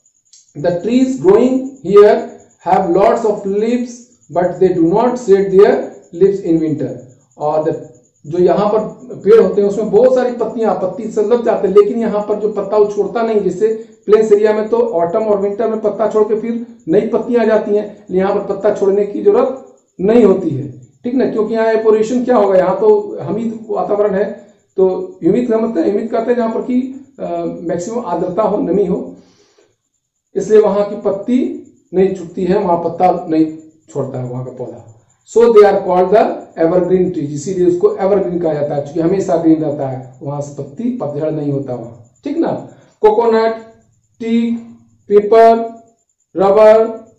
the trees growing here have lots of leaves but they do not shed their leaves in winter. और द जो यहाँ पर पेड़ होते हैं उसमें बहुत सारी पत्तियां, पत्ती से लग जाते हैं, लेकिन यहाँ पर जो पत्ता वो छोड़ता नहीं। जैसे प्लेन्स एरिया में तो ऑटम और विंटर में पत्ता छोड़ के फिर नई पत्तियां आ जाती हैं, यहाँ पर पत्ता छोड़ने की जरूरत नहीं होती है। ठीक ना, क्योंकि यहाँ एपोरेशन क्या होगा, यहाँ तो हमीद वातावरण है, तो ह्यूमिड समझते हैं, ह्यूमिड कहते हैं जहाँ पर की मैक्सिमम आर्द्रता हो, नमी हो, इसलिए वहां की पत्ती नहीं छूटती है, वहां पत्ता नहीं छोड़ता है वहां का पौधा। So they are called the evergreen trees, इसीलिए उसको एवरग्रीन कहा जाता है, क्योंकि हमेशा ग्रीन रहता है, वहां से पत्ती पतझड़ नहीं होता वहां। ठीक ना। Coconut, teak, peepal, rubber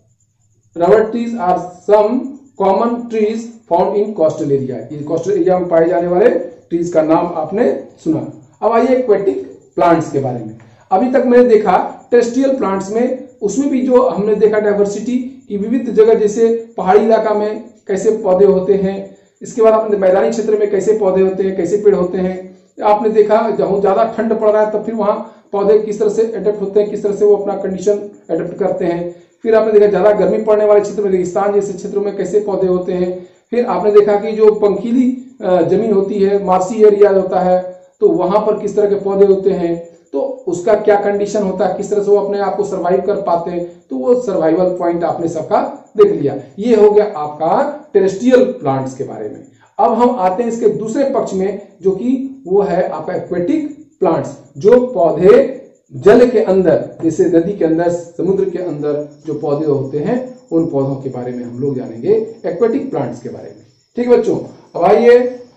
rubber trees are some common trees found in coastal area. ये कोस्टल एरिया में पाए जाने वाले ट्रीज का नाम आपने सुना। अब आइए एक्वेटिक प्लांट्स के बारे में। अभी तक मैंने देखा टेरेस्ट्रियल प्लांट्स में, उसमें भी जो हमने देखा डाइवर्सिटी की विविध जगह, जैसे पहाड़ी इलाका में कैसे पौधे होते हैं, इसके बाद आपने मैदानी क्षेत्र में कैसे पौधे होते हैं, कैसे पेड़ होते हैं। आपने देखा जहां ज्यादा ठंड पड़ रहा है तब फिर वहां पौधे किस तरह से अडेप्ट होते हैं, किस तरह से वो अपना कंडीशन अडेप्ट करते हैं। फिर आपने देखा ज्यादा गर्मी पड़ने वाले क्षेत्र में, रेगिस्तान जैसे क्षेत्रों में कैसे पौधे होते हैं। फिर आपने देखा कि जो पंखीली जमीन होती है, मार्सी एरिया होता है, तो वहां पर किस तरह के पौधे होते हैं, तो उसका क्या कंडीशन होता है, किस तरह से वो अपने आप को सर्वाइव कर पाते हैं। तो वो सर्वाइवल पॉइंट आपने सबका देख लिया। ये हो गया आपका टेरेस्ट्रियल प्लांट्स के बारे में। अब हम आते हैं इसके दूसरे पक्ष में, जो कि वो है आपका एक्वेटिक प्लांट्स, जो पौधे जल के अंदर, जैसे नदी के अंदर, समुद्र के अंदर जो पौधे होते हैं, उन पौधों के बारे में हम लोग जानेंगे, एक्वेटिक प्लांट्स के बारे में। ठीक है बच्चों, अब आइए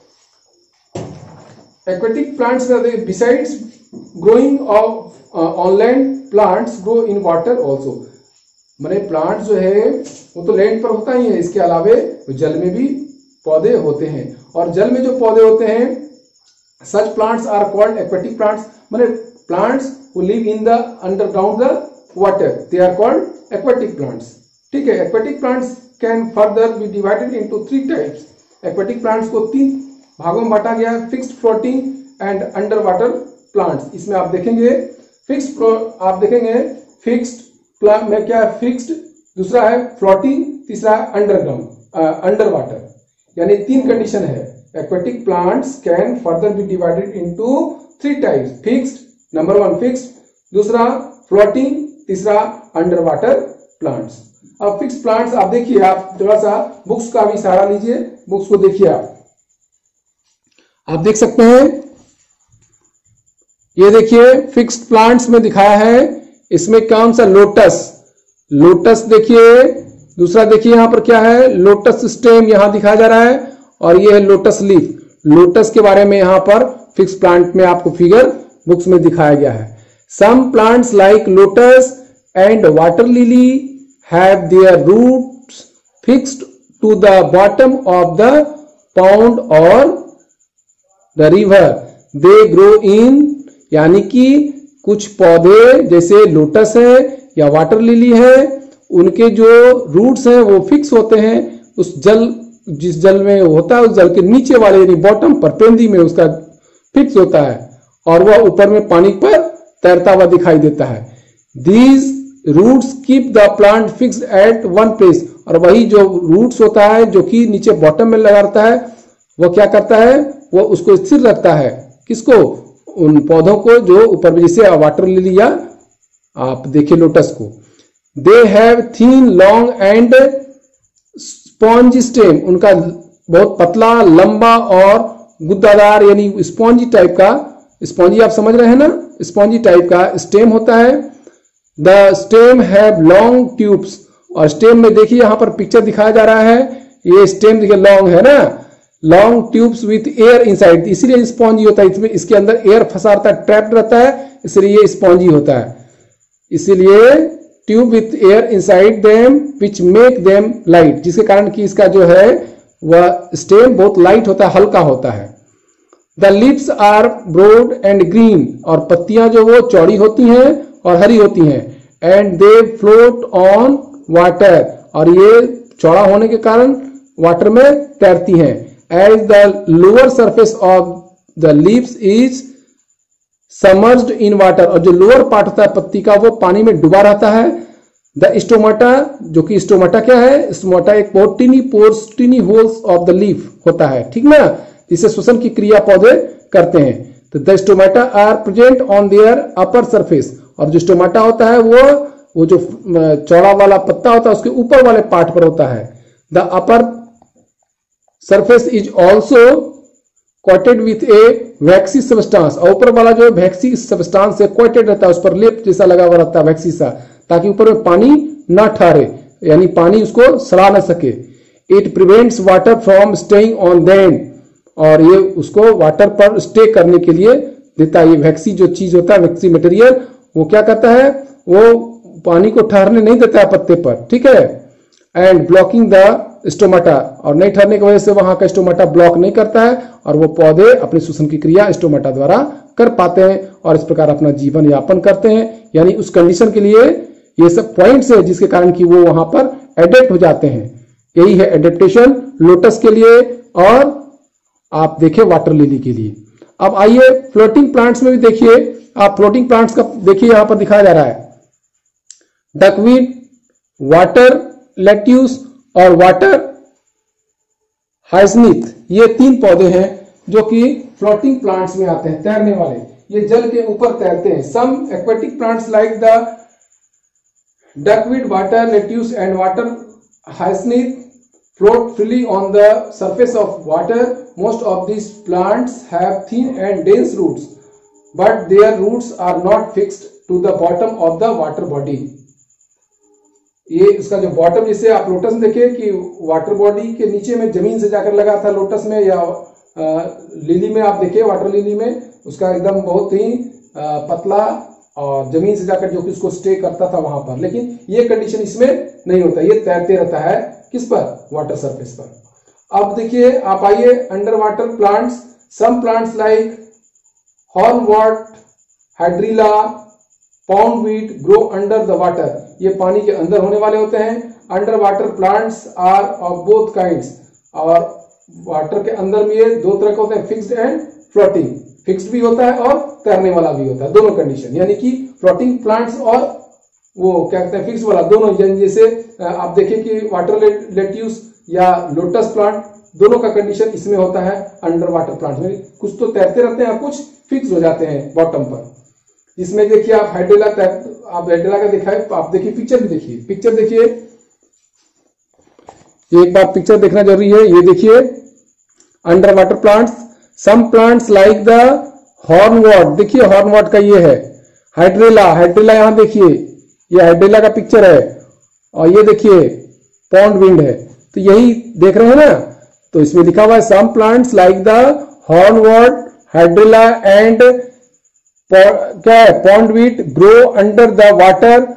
एक्वेटिक प्लांट्स में, besides growing of on land plants grow in water also. मैंने प्लांट जो है वो तो लैंड पर होता ही है, इसके अलावे जल में भी पौधे होते हैं। और जल में जो पौधे होते हैं, such plants are called aquatic plants. मैंने plants who live in the underground the water, they are called aquatic plants. ठीक है, aquatic plants can further be divided into three types. aquatic plants को तीन भागों में बांटा गया है, fixed, floating and underwater plants. इसमें आप देखेंगे fixed, आप देखेंगे fixed plant में क्या है, fixed, दूसरा है floating, तीसरा है underground, underwater, यानी तीन कंडीशन है। aquatic plants can further be divided into three types. fixed, number one fix, दूसरा फ्लोटिंग, तीसरा अंडर वाटर प्लांट्स। अब फिक्स प्लांट्स आप देखिए, आप थोड़ा सा बुक्स का भी सहारा लीजिए, बुक्स को देखिए। आप आप देख सकते हैं ये देखिए फिक्स्ड प्लांट्स में दिखाया है, इसमें कौन सा लोटस, लोटस देखिए, दूसरा देखिए यहां पर क्या है, लोटस स्टेम यहां दिखाया जा रहा है, और ये है लोटस लीफ। लोटस के बारे में यहां पर फिक्स प्लांट में आपको फिगर बुक्स में दिखाया गया है। Some plants like lotus and water lily have their roots fixed to the bottom of the pond और the river, they grow in, यानी कि कुछ पौधे जैसे लोटस है या वाटर लिली है, उनके जो रूट्स हैं वो फिक्स होते हैं उस जल, जिस जल में होता है उस जल के नीचे वाले यानी बॉटम पर, पेंदी में उसका फिक्स होता है, और वह ऊपर में पानी पर तैरता हुआ दिखाई देता है। These roots keep the plant fixed at one place, और वही जो रूट्स होता है जो कि नीचे बॉटम में लगा रहता है, वो क्या करता है, वो उसको स्थिर रखता है। किसको, उन पौधों को जो ऊपर में, जैसे वाटर लिली या आप देखिए लोटस को। They have thin long and spongy stem, उनका बहुत पतला, लंबा और गुद्दादार यानी स्पॉन्जी टाइप का, स्पॉन्जी आप समझ रहे हैं ना, स्पॉन्जी टाइप का स्टेम होता है। The stem have long tubes, और स्टेम में देखिए यहां पर पिक्चर दिखाया जा रहा है, ये स्टेम देखिए लॉन्ग है ना, long tubes with air inside, इसलिए स्पॉन्जी होता है, इसमें इसके अंदर एयर फंसा रहता है, ट्रैप्ड रहता है, इसलिए ये स्पॉन्जी होता है। इसीलिए tube with air inside them which make them light, जिसके कारण कि इसका जो है वह स्टेम बहुत लाइट होता है, हल्का होता है। The lips are broad and green, और पत्तियां जो वो चौड़ी होती हैं और हरी होती हैं। And they float on water, और ये चौड़ा होने के कारण वाटर में तैरती हैं। As the lower surface of the leaves is submerged in water, और जो लोअर पार्ट होता है पत्ती का वो पानी में डूबा रहता है। द स्टोमाटा, जो कि स्टोमाटा क्या है, स्टोमाटा एक बहुत tiny pores, tiny holes of the leaf होता है, ठीक ना, जिससे श्वसन की क्रिया पौधे करते हैं। तो the stomata are present on their upper surface, और जो स्टोमाटा होता है वो वो जो चौड़ा वाला पत्ता होता है उसके ऊपर वाले पार्ट पर होता है। The upper surface is also coated with a waxy substance, और ऊपर वाला जो वैक्सी सब्सटेंस से कोटेड रहता है, उस पर लेप जैसा लगा हुआ रहता है वैक्सी सा, ताकि ऊपर में पानी ना ठहरे, यानी पानी उसको सड़ा न सके। It prevents water from staying on them, और ये उसको वाटर पर स्टे करने के लिए देता है। ये वैक्सी जो चीज होता है, वैक्सी मटेरियल, वो क्या करता है, वो पानी को ठहरने नहीं देता है पत्ते पर, ठीक है। एंड ब्लॉकिंग द स्टोमाटा, और नहीं ठहरने की वजह से वहां का स्टोमाटा ब्लॉक नहीं करता है, और वो पौधे अपनी श्वसन की क्रिया स्टोमाटा द्वारा कर पाते हैं, और इस प्रकार अपना जीवन यापन करते हैं। यानी उस कंडीशन के लिए ये सब पॉइंट्स है जिसके कारण कि वो वहां पर एडेप्ट हो जाते हैं। यही है एडेप्टेशन लोटस के लिए, और आप देखिए वाटर लिली के लिए। अब आइए फ्लोटिंग प्लांट्स में भी देखिए, आप फ्लोटिंग प्लांट्स का देखिए यहां पर दिखाया जा रहा है। डकवीड, वाटर लेट्यूस और वाटर हाइसनिथ, ये तीन पौधे हैं जो कि फ्लोटिंग प्लांट्स में आते हैं, तैरने वाले, ये जल के ऊपर तैरते हैं। Some aquatic plants like the duckweed, water lettuce and water hyacinth float freely on the surface of water. Most of these plants have thin and dense roots, but their roots are not fixed to the bottom of the water body. ये इसका जो bottom, जैसे आप lotus में देखिए कि water body के नीचे में जमीन से जाकर लगा था लोटस में, या आ, लिली में आप देखिए, वाटर लिली में उसका एकदम बहुत ही आ, पतला और जमीन से जाकर जो कि उसको स्टे करता था वहां पर। लेकिन ये कंडीशन इसमें नहीं होता, ये तैरते रहता है किस पर, वाटर सरफेस पर। अब देखिए आप आइए under water plants. Some plants like hornwort, hydrilla, pondweed grow under the water, ये पानी के अंदर होने वाले होते हैं। Under water plants are of both kinds, और वाटर के अंदर में ये दो तरह के होते हैं, फिक्स्ड एंड फ्लोटिंग। फिक्स्ड भी होता है और तैरने वाला भी होता है, दोनों कंडीशन, यानी कि फ्लोटिंग प्लांट्स और वो क्या कहते हैं फिक्स वाला, दोनों। जैसे आप देखिए कि वाटर लेट्यूस या लोटस प्लांट, दोनों का कंडीशन इसमें होता है अंडर वाटर प्लांट में। कुछ तो तैरते रहते हैं और कुछ फिक्स हो जाते हैं बॉटम पर। इसमें देखिए आप हाइड्रेला, आप हाइड्रेला का दिखाए, आप देखिए पिक्चर भी देखिए, पिक्चर देखिए, एक बार पिक्चर देखना जरूरी है। ये देखिए under water plants, some plants like the hornwort, देखिए हॉर्नवॉट का ये है, हाइड्रेला, हाइड्रेला यहां देखिए, ये हाइड्रेला का पिक्चर है, और ये देखिए पॉन्ड विंड है, तो यही देख रहे हैं ना। तो इसमें लिखा हुआ है some plants like the hornwort, hydrilla and क्या है pondweed grow under the water,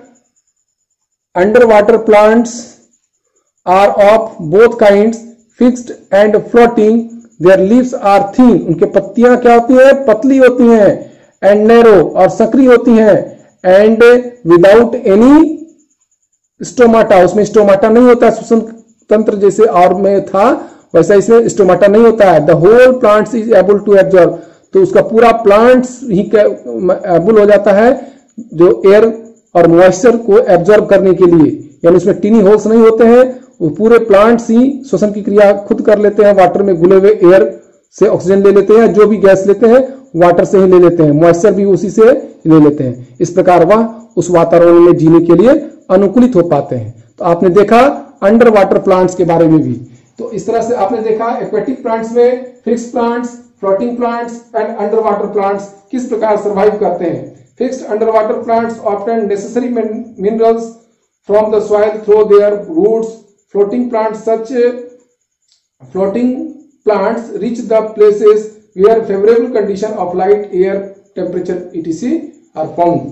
under water plants are of both kinds, fixed and floating, their leaves are thin, उनके पत्तियां क्या होती हैं, पतली होती हैं, एंड नैरो और सकरी होती हैं, एंड विदाउट एनी स्टोमाटा, उसमें स्टोमाटा नहीं होता, श्वसन तंत्र जैसे और में था वैसा इसमें स्टोमाटा नहीं होता है। The whole plants is able to absorb, तो उसका पूरा प्लांट्स ही एबल हो जाता है जो एयर और मॉइस्चर को एब्जॉर्ब करने के लिए, यानी उसमें टीनी होल्स नहीं होते हैं, वो पूरे प्लांट्स ही श्वसन की क्रिया खुद कर लेते हैं, वाटर में घुले हुए एयर से ऑक्सीजन ले लेते हैं, जो भी गैस लेते हैं वाटर से ही ले लेते हैं, मॉइस्चर भी उसी से ले लेते हैं। इस प्रकार वह उस वातावरण में जीने के लिए अनुकूलित हो पाते हैं। तो आपने देखा अंडर वाटर प्लांट्स के बारे में भी, तो इस तरह से आपने देखा एक्वेटिक प्लांट्स में fixed plants, floating plants and under water plants किस प्रकार सर्वाइव करते हैं। Fixed under water plants obtain necessary minerals from the soil through their roots, floating plants such floating plants reach the places where favourable condition of light, air, temperature etc are found.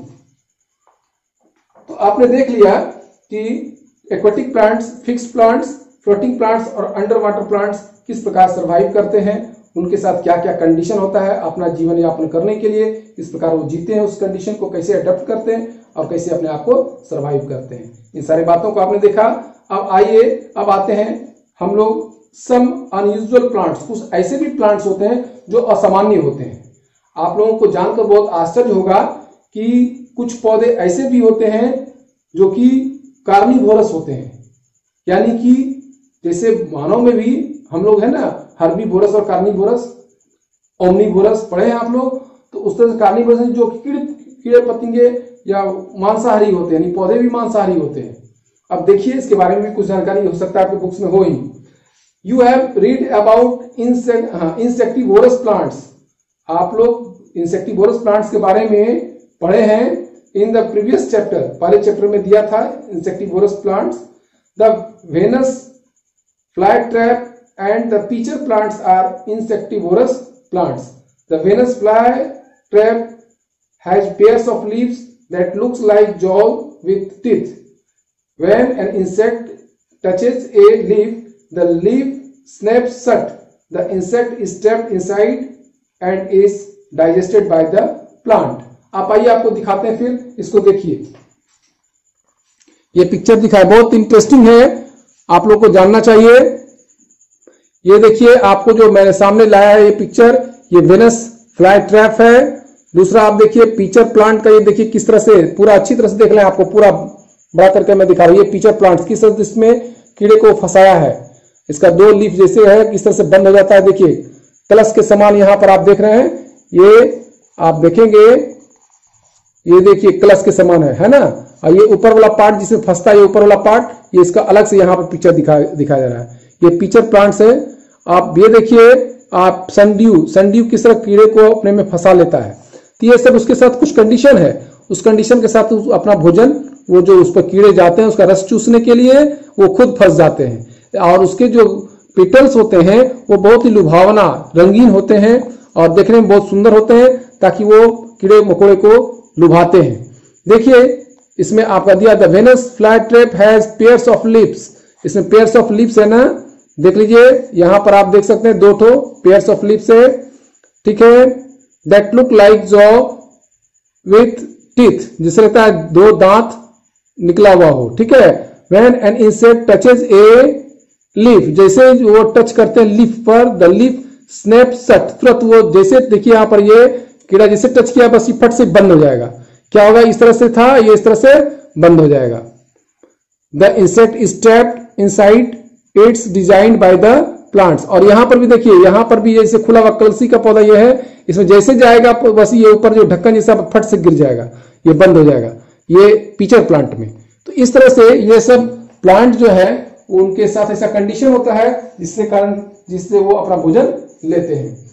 तो आपने देख लिया कि aquatic plants, fixed plants, floating plants और under water plants किस प्रकार survive करते हैं, उनके साथ क्या क्या कंडीशन होता है अपना जीवन यापन करने के लिए, किस प्रकार वो जीते हैं, उस कंडीशन को कैसे अडॉप्ट करते हैं और कैसे अपने आप को सर्वाइव करते हैं। इन सारी बातों को आपने देखा। अब आइए अब आते हैं हम लोग सम अनयूजुअल प्लांट्स, कुछ ऐसे भी प्लांट्स होते हैं जो असामान्य होते हैं। आप लोगों को जानकर बहुत आश्चर्य होगा कि कुछ पौधे ऐसे भी होते हैं जो कि कार्निवोरस होते हैं, यानी कि जैसे मानव में भी हम लोग है ना हर्बीवोरस और कार्निवोरस, ओमनीवोरस पढ़े हैं आप लोग, तो उस तरह से कार्निवोरस जो कीड़े कीड़े पतंगे या मांसाहारी होते हैं, यानी पौधे भी मांसाहारी होते हैं। अब देखिए इसके बारे में भी कुछ जानकारी हो सकता है आपके बुक्स में हो ही। You have read about insectivorous plants, आप लोग इंसेक्टिवोरस प्लांट्स के बारे में पढ़े हैं इन द प्रीवियस चैप्टर, पहले चैप्टर में दिया था insectivorous plants. The Venus fly trap and the pitcher plants are insectivorous plants. The Venus fly trap has pairs of leaves that looks like jaw with teeth. When an insect touches a leaf, the leaf snaps shut. The insect is trapped inside and is digested by the plant. आप आइए आपको दिखाते हैं, फिर इसको देखिए। ये picture दिखाए, बहुत इंटरेस्टिंग है, आप लोग को जानना चाहिए। ये देखिए आपको जो मैंने सामने लाया है ये पिक्चर, ये वेनस फ्लाई ट्रैप है। दूसरा आप देखिए पीचर प्लांट का, ये देखिए किस तरह से पूरा अच्छी तरह से देख लें, आपको पूरा बड़ा करके मैं दिखा रहा हूं। ये पीचर प्लांट किस तरह से इसमें कीड़े को फंसाया है, इसका दो लीफ जैसे है किस तरह से बंद हो जाता है। देखिए कलश के समान यहां पर आप देख रहे हैं, ये आप देखेंगे ये देखिए कलश के समान है है ना। और ये ऊपर वाला पार्ट जिसमें फंसता है, ये ऊपर वाला पार्ट, ये इसका अलग से यहाँ पर पिक्चर दिखा दिखाया जा रहा है। ये पीचर प्लांट्स है। आप ये देखिए आप सनड्यू, सनड्यू किस तरह कीड़े को अपने में फंसा लेता है। तो ये सब उसके साथ कुछ कंडीशन है, उस कंडीशन के साथ अपना भोजन, वो जो उस पर कीड़े जाते हैं उसका रस चूसने के लिए वो खुद फंस जाते हैं। और उसके जो पेटल्स होते हैं वो बहुत ही लुभावना रंगीन होते हैं और देखने में बहुत सुंदर होते हैं, ताकि वो कीड़े मकोड़े को लुभाते हैं। देखिए इसमें आपका दिया the Venus fly trap has pairs of lips, इसमें पेयर्स ऑफ लिप्स है ना, देख लीजिए यहां पर आप देख सकते हैं दो ठो पेयर्स ऑफ लिप्स है, ठीक है। That look like jaw with teeth, जिसे लगता है दो दांत निकला हुआ हो, ठीक है। When an insect touches a leaf, जैसे वो टच करते हैं लीफ पर, द लीफ स्नैप शट, तुरंत वो जैसे देखिए यहां पर ये कीड़ा जैसे टच किया बस ये फट से बंद हो जाएगा। क्या होगा, इस तरह से था ये इस तरह से बंद हो जाएगा। The insect is trapped inside its designed by the plants. और यहां पर भी देखिए, यहां पर भी जैसे खुला हुआ कलसी का पौधा ये है, इसमें जैसे जाएगा बस ये ऊपर जो ढक्कन जैसा फट से गिर जाएगा, ये बंद हो जाएगा, ये पीचर प्लांट में। तो इस तरह से ये सब प्लांट जो है उनके साथ ऐसा कंडीशन होता है जिससे कारण जिससे वो अपना भोजन लेते हैं।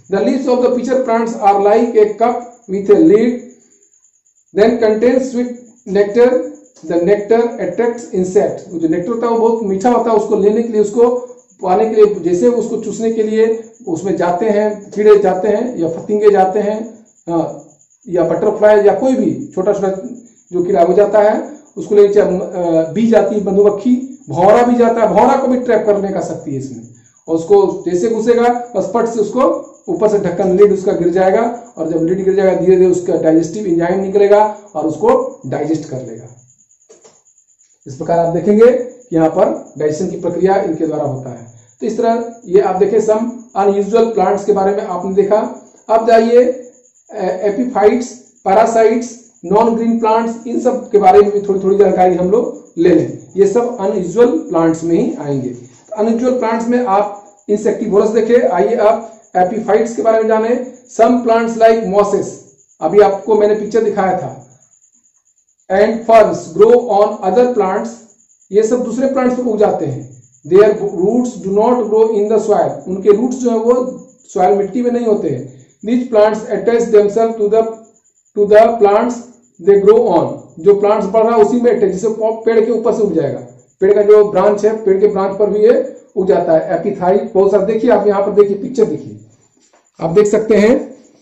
The leaves of the pitcher plants are like a cup with a lid then contains sweet nectar. The nectar attracts insect. जो नेक्टर होता है वो बहुत मीठा होता है, उसको लेने के लिए, उसको पाने के लिए, जैसे उसको चूसने के लिए उसमें जाते हैं, कीड़े जाते हैं या फतिंगे जाते हैं, या बटरफ्लाई या कोई भी छोटा छोटा जो कीड़ा हो जाता है उसको लेके बी जाती है मधुमक्खी, भौरा भी जाता है, भौरा को भी ट्रैप करने का शक्ति है इसमें। और उसको जैसे घुसेगा बस पट से उसको ऊपर से ढक्कन लीड उसका गिर जाएगा, और जब लीड गिर जाएगा धीरे धीरे उसका डाइजेस्टिव एंजाइम निकलेगा और उसको डाइजेस्ट कर लेगा। इस प्रकार आप देखेंगे कि यहाँ पर डाइजेशन की प्रक्रिया इनके द्वारा होता है। तो इस तरह ये आप देखें सम अनयूजुअल प्लांट्स के बारे में आपने देखा। अब जाइए epiphytes, parasites, non green plants, इन सब के बारे में भी थोड़ी थोड़ी जानकारी हम लोग ले लें। ये सब अनयूजुअल प्लांट्स में ही आएंगे। तो अनयूजुअल प्लांट्स में आप इंसेक्टिवोरस देखे। आइए आप एपिफाइट्स के बारे में जाने। सम प्लांट्स लाइक मॉसेस, अभी आपको मैंने पिक्चर दिखाया था, and ferns grow on other plants, ये सब दूसरे प्लांट्स पर उग जाते हैं। Their roots do not grow in the soil, उनके रूट्स जो है वो सॉइल मिट्टी में नहीं होते हैं। These plants attach themselves to the to the plants they grow on, जो प्लांट्स बढ़ रहा है उसी में अटैच, जैसे पेड़ के ऊपर से उग जाएगा, पेड़ का जो ब्रांच है पेड़ के ब्रांच पर भी ये उग जाता है। एपिथाइट बहुत सारा देखिए आप यहाँ पर देखिए, पिक्चर देखिए, आप देख सकते हैं,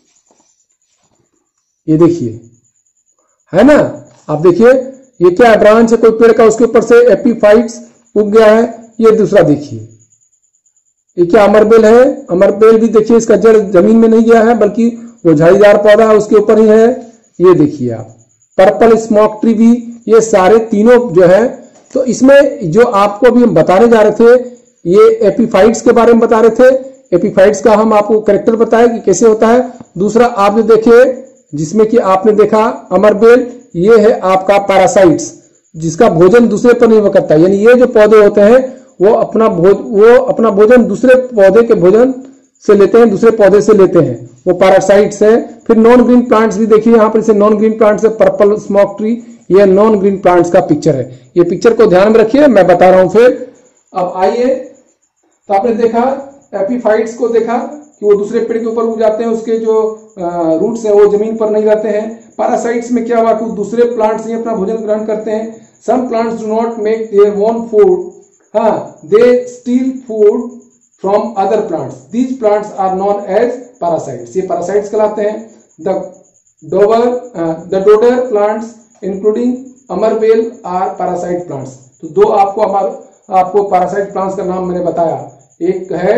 ये देखिए है ना, आप देखिए ये क्या है, ब्रांच है कोई पेड़ का, उसके ऊपर से एपिफाइट्स उग गया है। ये दूसरा देखिए, ये क्या अमरबेल है, अमरबेल भी देखिए इसका जड़ जमीन में नहीं गया है बल्कि वो झाड़ीदार पौधा है उसके ऊपर ही है। ये देखिए आप पर्पल स्मोक ट्री भी, ये सारे तीनों जो है। तो इसमें जो आपको अभी हम बताने जा रहे थे ये एपिफाइट्स के बारे में बता रहे थे। एपिफाइट्स का हम आपको कैरेक्टर बताया कि कैसे होता है। दूसरा आपने देखे जिसमें कि आपने देखा अमरबेल, ये है आपका पैरासाइट्स, जिसका भोजन दूसरे पर निर्भर करता है। यानी ये जो पौधे होते हैं वो अपना भोज वो अपना भोजन दूसरे पौधे के भोजन से लेते हैं, दूसरे पौधे से लेते हैं, वो पैरासाइट्स है। फिर नॉन ग्रीन प्लांट्स भी देखिए यहाँ पर, इसे नॉन ग्रीन प्लांट्स है, पर्पल स्मोक ट्री, ये नॉन ग्रीन प्लांट्स का पिक्चर है। ये पिक्चर को ध्यान में रखिए, मैं बता रहा हूं। फिर अब आइए, तो आपने देखा एपिफाइट्स को देखा कि वो दूसरे पेड़ के ऊपर उग जाते हैं, उसके जो रूट्स हैं वो जमीन पर नहीं रहते हैं। पैरासाइट्स में क्या हुआ कि दूसरे प्लांट्स ही अपना भोजन ग्रहण करते हैं। Some plants do not make their own food, हाँ, they steal food from other plants, these plants are known as parasites, ये पैरासाइट्स कहलाते हैं। The dober the dodder plants including amarbel are parasite plants. तो दो आपको अमर आपको पैरासाइट प्लांट्स का नाम मैंने बताया, एक है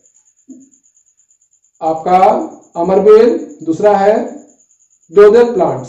आपका अमरबेल, दूसरा है dodder plants.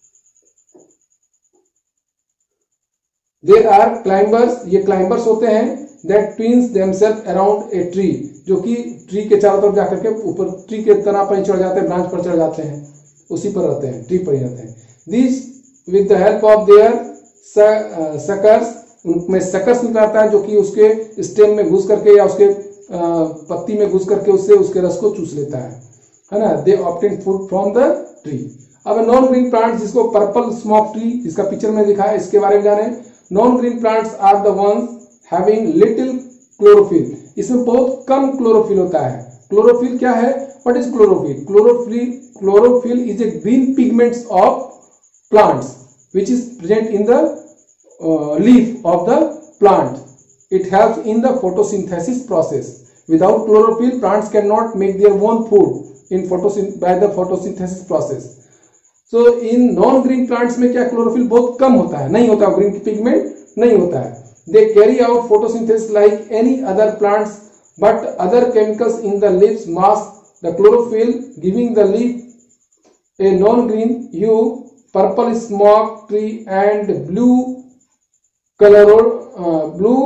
There are climbers, ये क्लाइंबर्स होते हैं, that twines themselves around a tree, जो कि ट्री के चारों तरफ जाकर के ऊपर ट्री के तना पर चढ़ जाते हैं, ब्रांच पर चढ़ जाते हैं, उसी पर रहते हैं, ट्री पर ही रहते हैं। This with the help of their suckers, उनमें सकर्स निकलता है जो कि उसके स्टेम में घुस करके या उसके पत्ती में घुस करके उससे उसके रस को चूस लेता है, है ना। They obtain food from the tree. अब नॉन ग्रीन प्लांट्स, जिसको पर्पल स्मोक ट्री जिसका पिक्चर में दिखा है, इसके बारे में जाने। Non green plants are the ones having little chlorophyll, इसमें बहुत कम क्लोरोफिल होता है। क्लोरोफिल क्या है, what is chlorophyll? Chlorophyll chlorophyll is a green pigments of plants which is present in the uh, leaf of the plant. It helps in the photosynthesis process. Without chlorophyll, plants cannot make their own food in photosynth by the photosynthesis process. So in non-green plants में क्या chlorophyll बहुत कम होता है, नहीं होता, green pigment नहीं होता है. They carry out photosynthesis like any other plants, but other chemicals in the leaves mask the chlorophyll, giving the leaf a non-green hue. Purple smoke tree and blue colorado uh, blue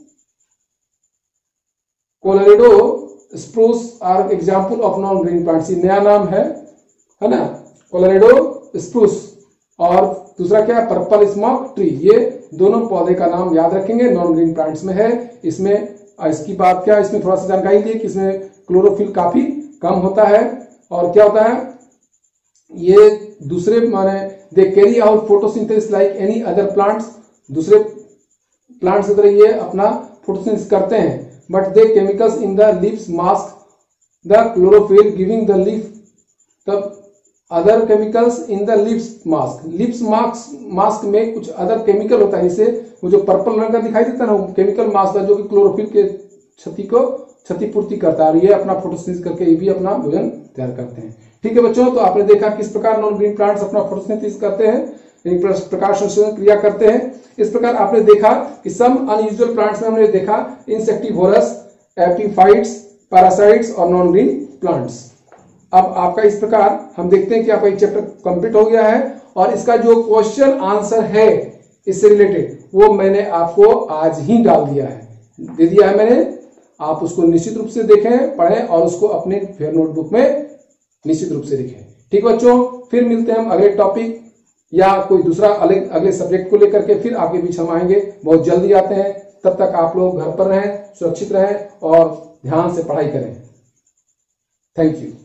Colorado spruce are example of non-green plants. ये नया नाम है है ना, Colorado spruce, और दूसरा क्या है, पर्पल स्मोक ट्री। ये दोनों पौधे का नाम याद रखेंगे, नॉन ग्रीन प्लांट्स में है। इसमें इसकी बात क्या है, इसमें थोड़ा सा जानकारी ली कि इसमें क्लोरोफिल काफी कम होता है, और क्या होता है, ये दूसरे माने they carry out photosynthesis like any other plants, दूसरे प्लांट्स की तरह ये अपना फोटोसिंथेसिस करते हैं, but they chemicals in the leaves mask the chlorophyll giving the leaf तब other chemicals in the lips mask. Lips mask mask में कुछ अदर केमिकल होता है, इसे वो जो पर्पल रंग का दिखाई देता है ना, केमिकल मास्क है जो कि क्लोरोफिल के क्षति को क्षतिपूर्ति करता है, और ये अपना फोटोसिंथेसिस करके ये भी अपना भोजन तैयार करते हैं। ठीक है बच्चों, तो आपने देखा किस प्रकार नॉन ग्रीन प्लांट्स अपना फोटोसिंथेसिस करते हैं, प्रकाश संश्लेषण क्रिया करते हैं। इस प्रकार आपने देखा कि सम अनयूजुअल प्लांट्स में हमने देखा इंसेक्टिवोरस, एपिफाइट्स, पैरासाइट्स और नॉन ग्रीन प्लांट्स। अब आपका इस प्रकार हम देखते हैं कि आपका ये चैप्टर कंप्लीट हो गया है, और इसका जो क्वेश्चन आंसर है इससे रिलेटेड वो मैंने आपको आज ही डाल दिया है, दे दिया है मैंने। आप उसको निश्चित रूप से देखें, पढ़ें और उसको अपने फेयर नोटबुक में निश्चित रूप से लिखें। ठीक बच्चों, फिर मिलते हैं हम अगले टॉपिक या कोई दूसरा अगले अगले सब्जेक्ट को लेकर के, फिर आपके बीच हम आएंगे, बहुत जल्दी आते हैं। तब तक आप लोग घर पर रहें, सुरक्षित रहें और ध्यान से पढ़ाई करें। Thank you.